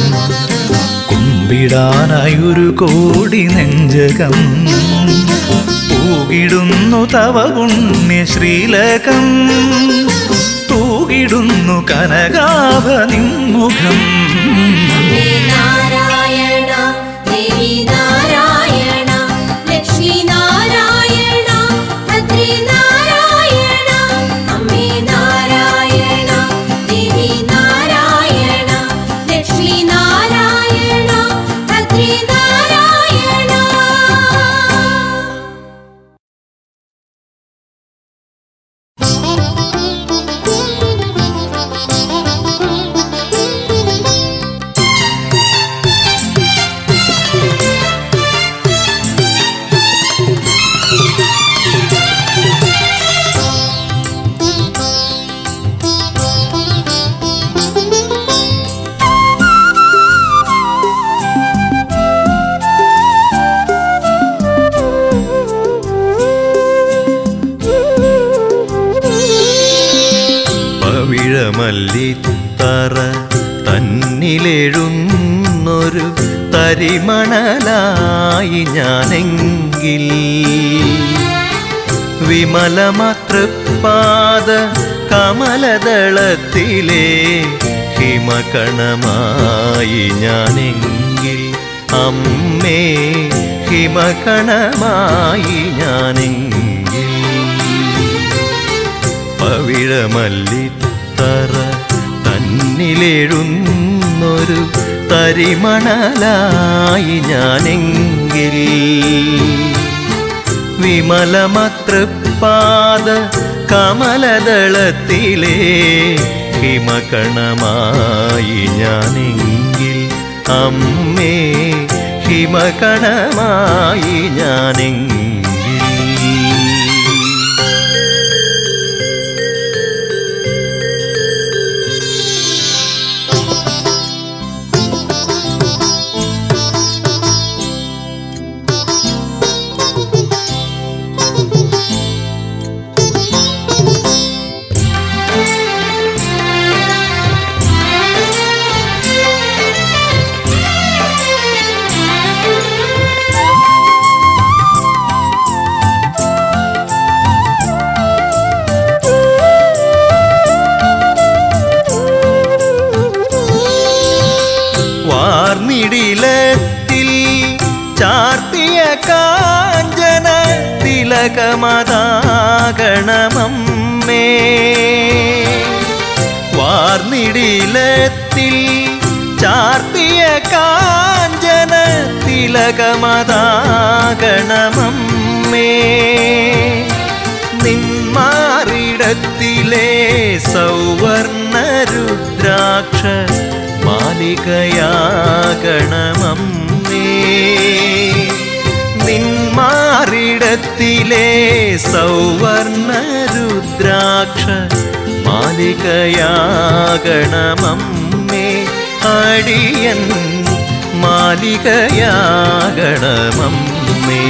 കുമ്പിടാനായൊരു കോടി നെഞ്ചകം പൂകിടുന്നു തവ പുണ്യ ശ്രീലകം തൂകിടുന്നു കനകാഭ നിൻമുഖം അമ്മേ നാരായണ ദേവി നാരായണ ലക്ഷ്മി നാരായണ ഭദ്രി നാരായണ അമ്മേ നാരായണ ദേവി നാരായണ ലക്ഷ്മി നാരായണ ഭദ്രി നാരായണ പവിഴമല്ലിത്തറ തന്നിലെഴുന്നൊരു തരിമണലായി ഞാനെങ്കിൽ വിമലമാതൃപാദ കമലദളത്തിലെ ഹിമകണമായി ഞാനെങ്കിൽ അമ്മേ ഹിമകണമായി ഞാനെങ്കിൽ പവിഴമല്ലിത്തറ തന്നിലെഴുന്നൊരു തരിമണലായി ഞാനെങ്കിൽ വിമലമാതൃപാദ കമലദളത്തിലെ ഹിമകണമായി ഞാനെങ്കിൽ അമ്മേ ഹിമകണമായി ഞാനെങ്കിൽ വാർമിടിലത്തിൽ ചാർത്തിയ കാഞ്ചന തിലകമതാകണമമ്മേ വാർമിടിലത്തിൽ ചാർത്തിയ കാഞ്ചന തിലകമതാകണമമ്മേ നിന്മാറിടത്തിലെ സൗവർണ രുദ്രാക്ഷ മാലികയാകണമമ്മേ നിന്മാറിടത്തിലെ സൗവർണ രുദ്രാക്ഷ മാലികയാകണമമ്മേ അടിയൻ മാലികയാകണമമ്മേ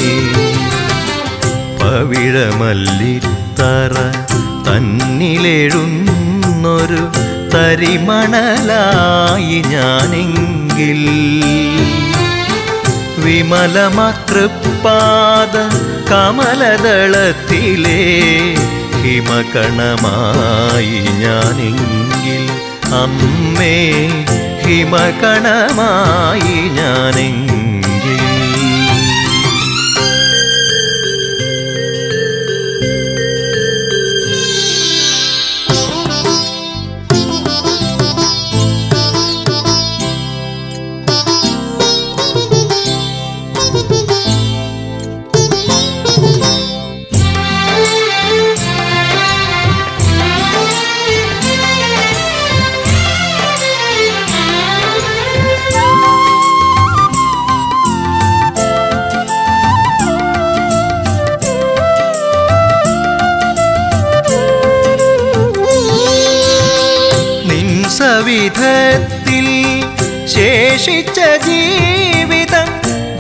പവിഴമല്ലിത്തറ തന്നിലെഴുന്നൊരു തരിമണലായി ഞാനെങ്കിൽ വിമലമാതൃപാദ കമലദളത്തിലെ ഹിമകണമായി ഞാനെങ്കിൽ അമ്മേ ഹിമകണമായി ഞാനെങ്കിൽ സവിധത്തിൽ ശേഷിച്ച ജീവിതം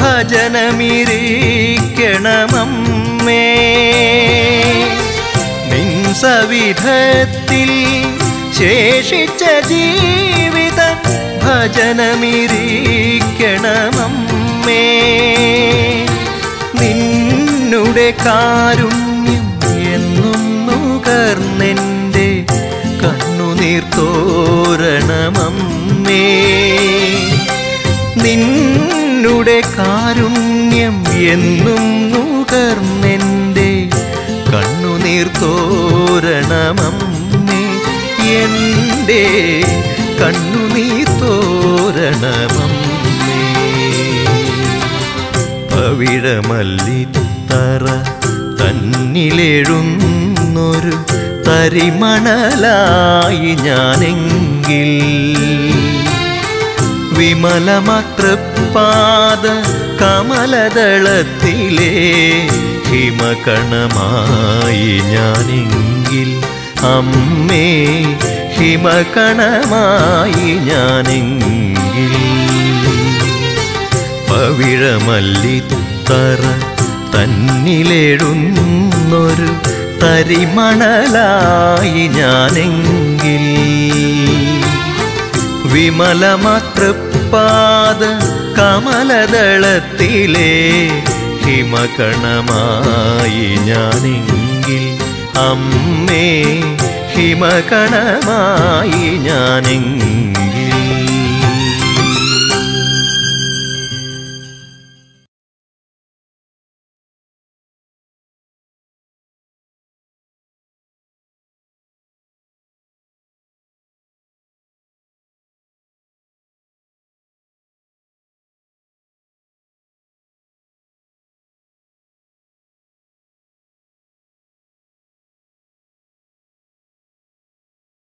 ഭജനമിരിക്കണമമ്മേ. നിൻ സവിധത്തിൽ ശേഷിച്ച ജീവിതം ഭജനമിരിക്കണമമ്മേ. നിന്നുടെ കാരുണ്യം എന്നും നുകർന്നെൻ്റെ കണ്ണുനീർ തോരണമമ്മേ. നിന്നുടെ കാരുണ്യം എന്നും നുകർന്നെൻ്റെ കണ്ണുനീർ തോരണമമ്മേ. എൻ്റെ കണ്ണുനീർ തോരണമമ്മേ. പവിഴമല്ലിത്തറ തന്നിലെഴുന്നൊരു തരിമണലായി ഞാനെങ്കിൽ വിമലമാതൃപാദ കമലദളത്തിലെ ഹിമകണമായി ഞാനെങ്കിൽ അമ്മേ ഹിമകണമായി ഞാനെങ്കിൽ. പവിഴമല്ലിത്തറ തന്നിലെഴുന്നൊരു തരിമണലായി ഞാനെങ്കിൽ വിമലമാതൃപാദ കമലദളത്തിലെ ഹിമകണമായി ഞാനെങ്കിൽ അമ്മേ ഹിമകണമായി ഞാനെങ്കിൽ.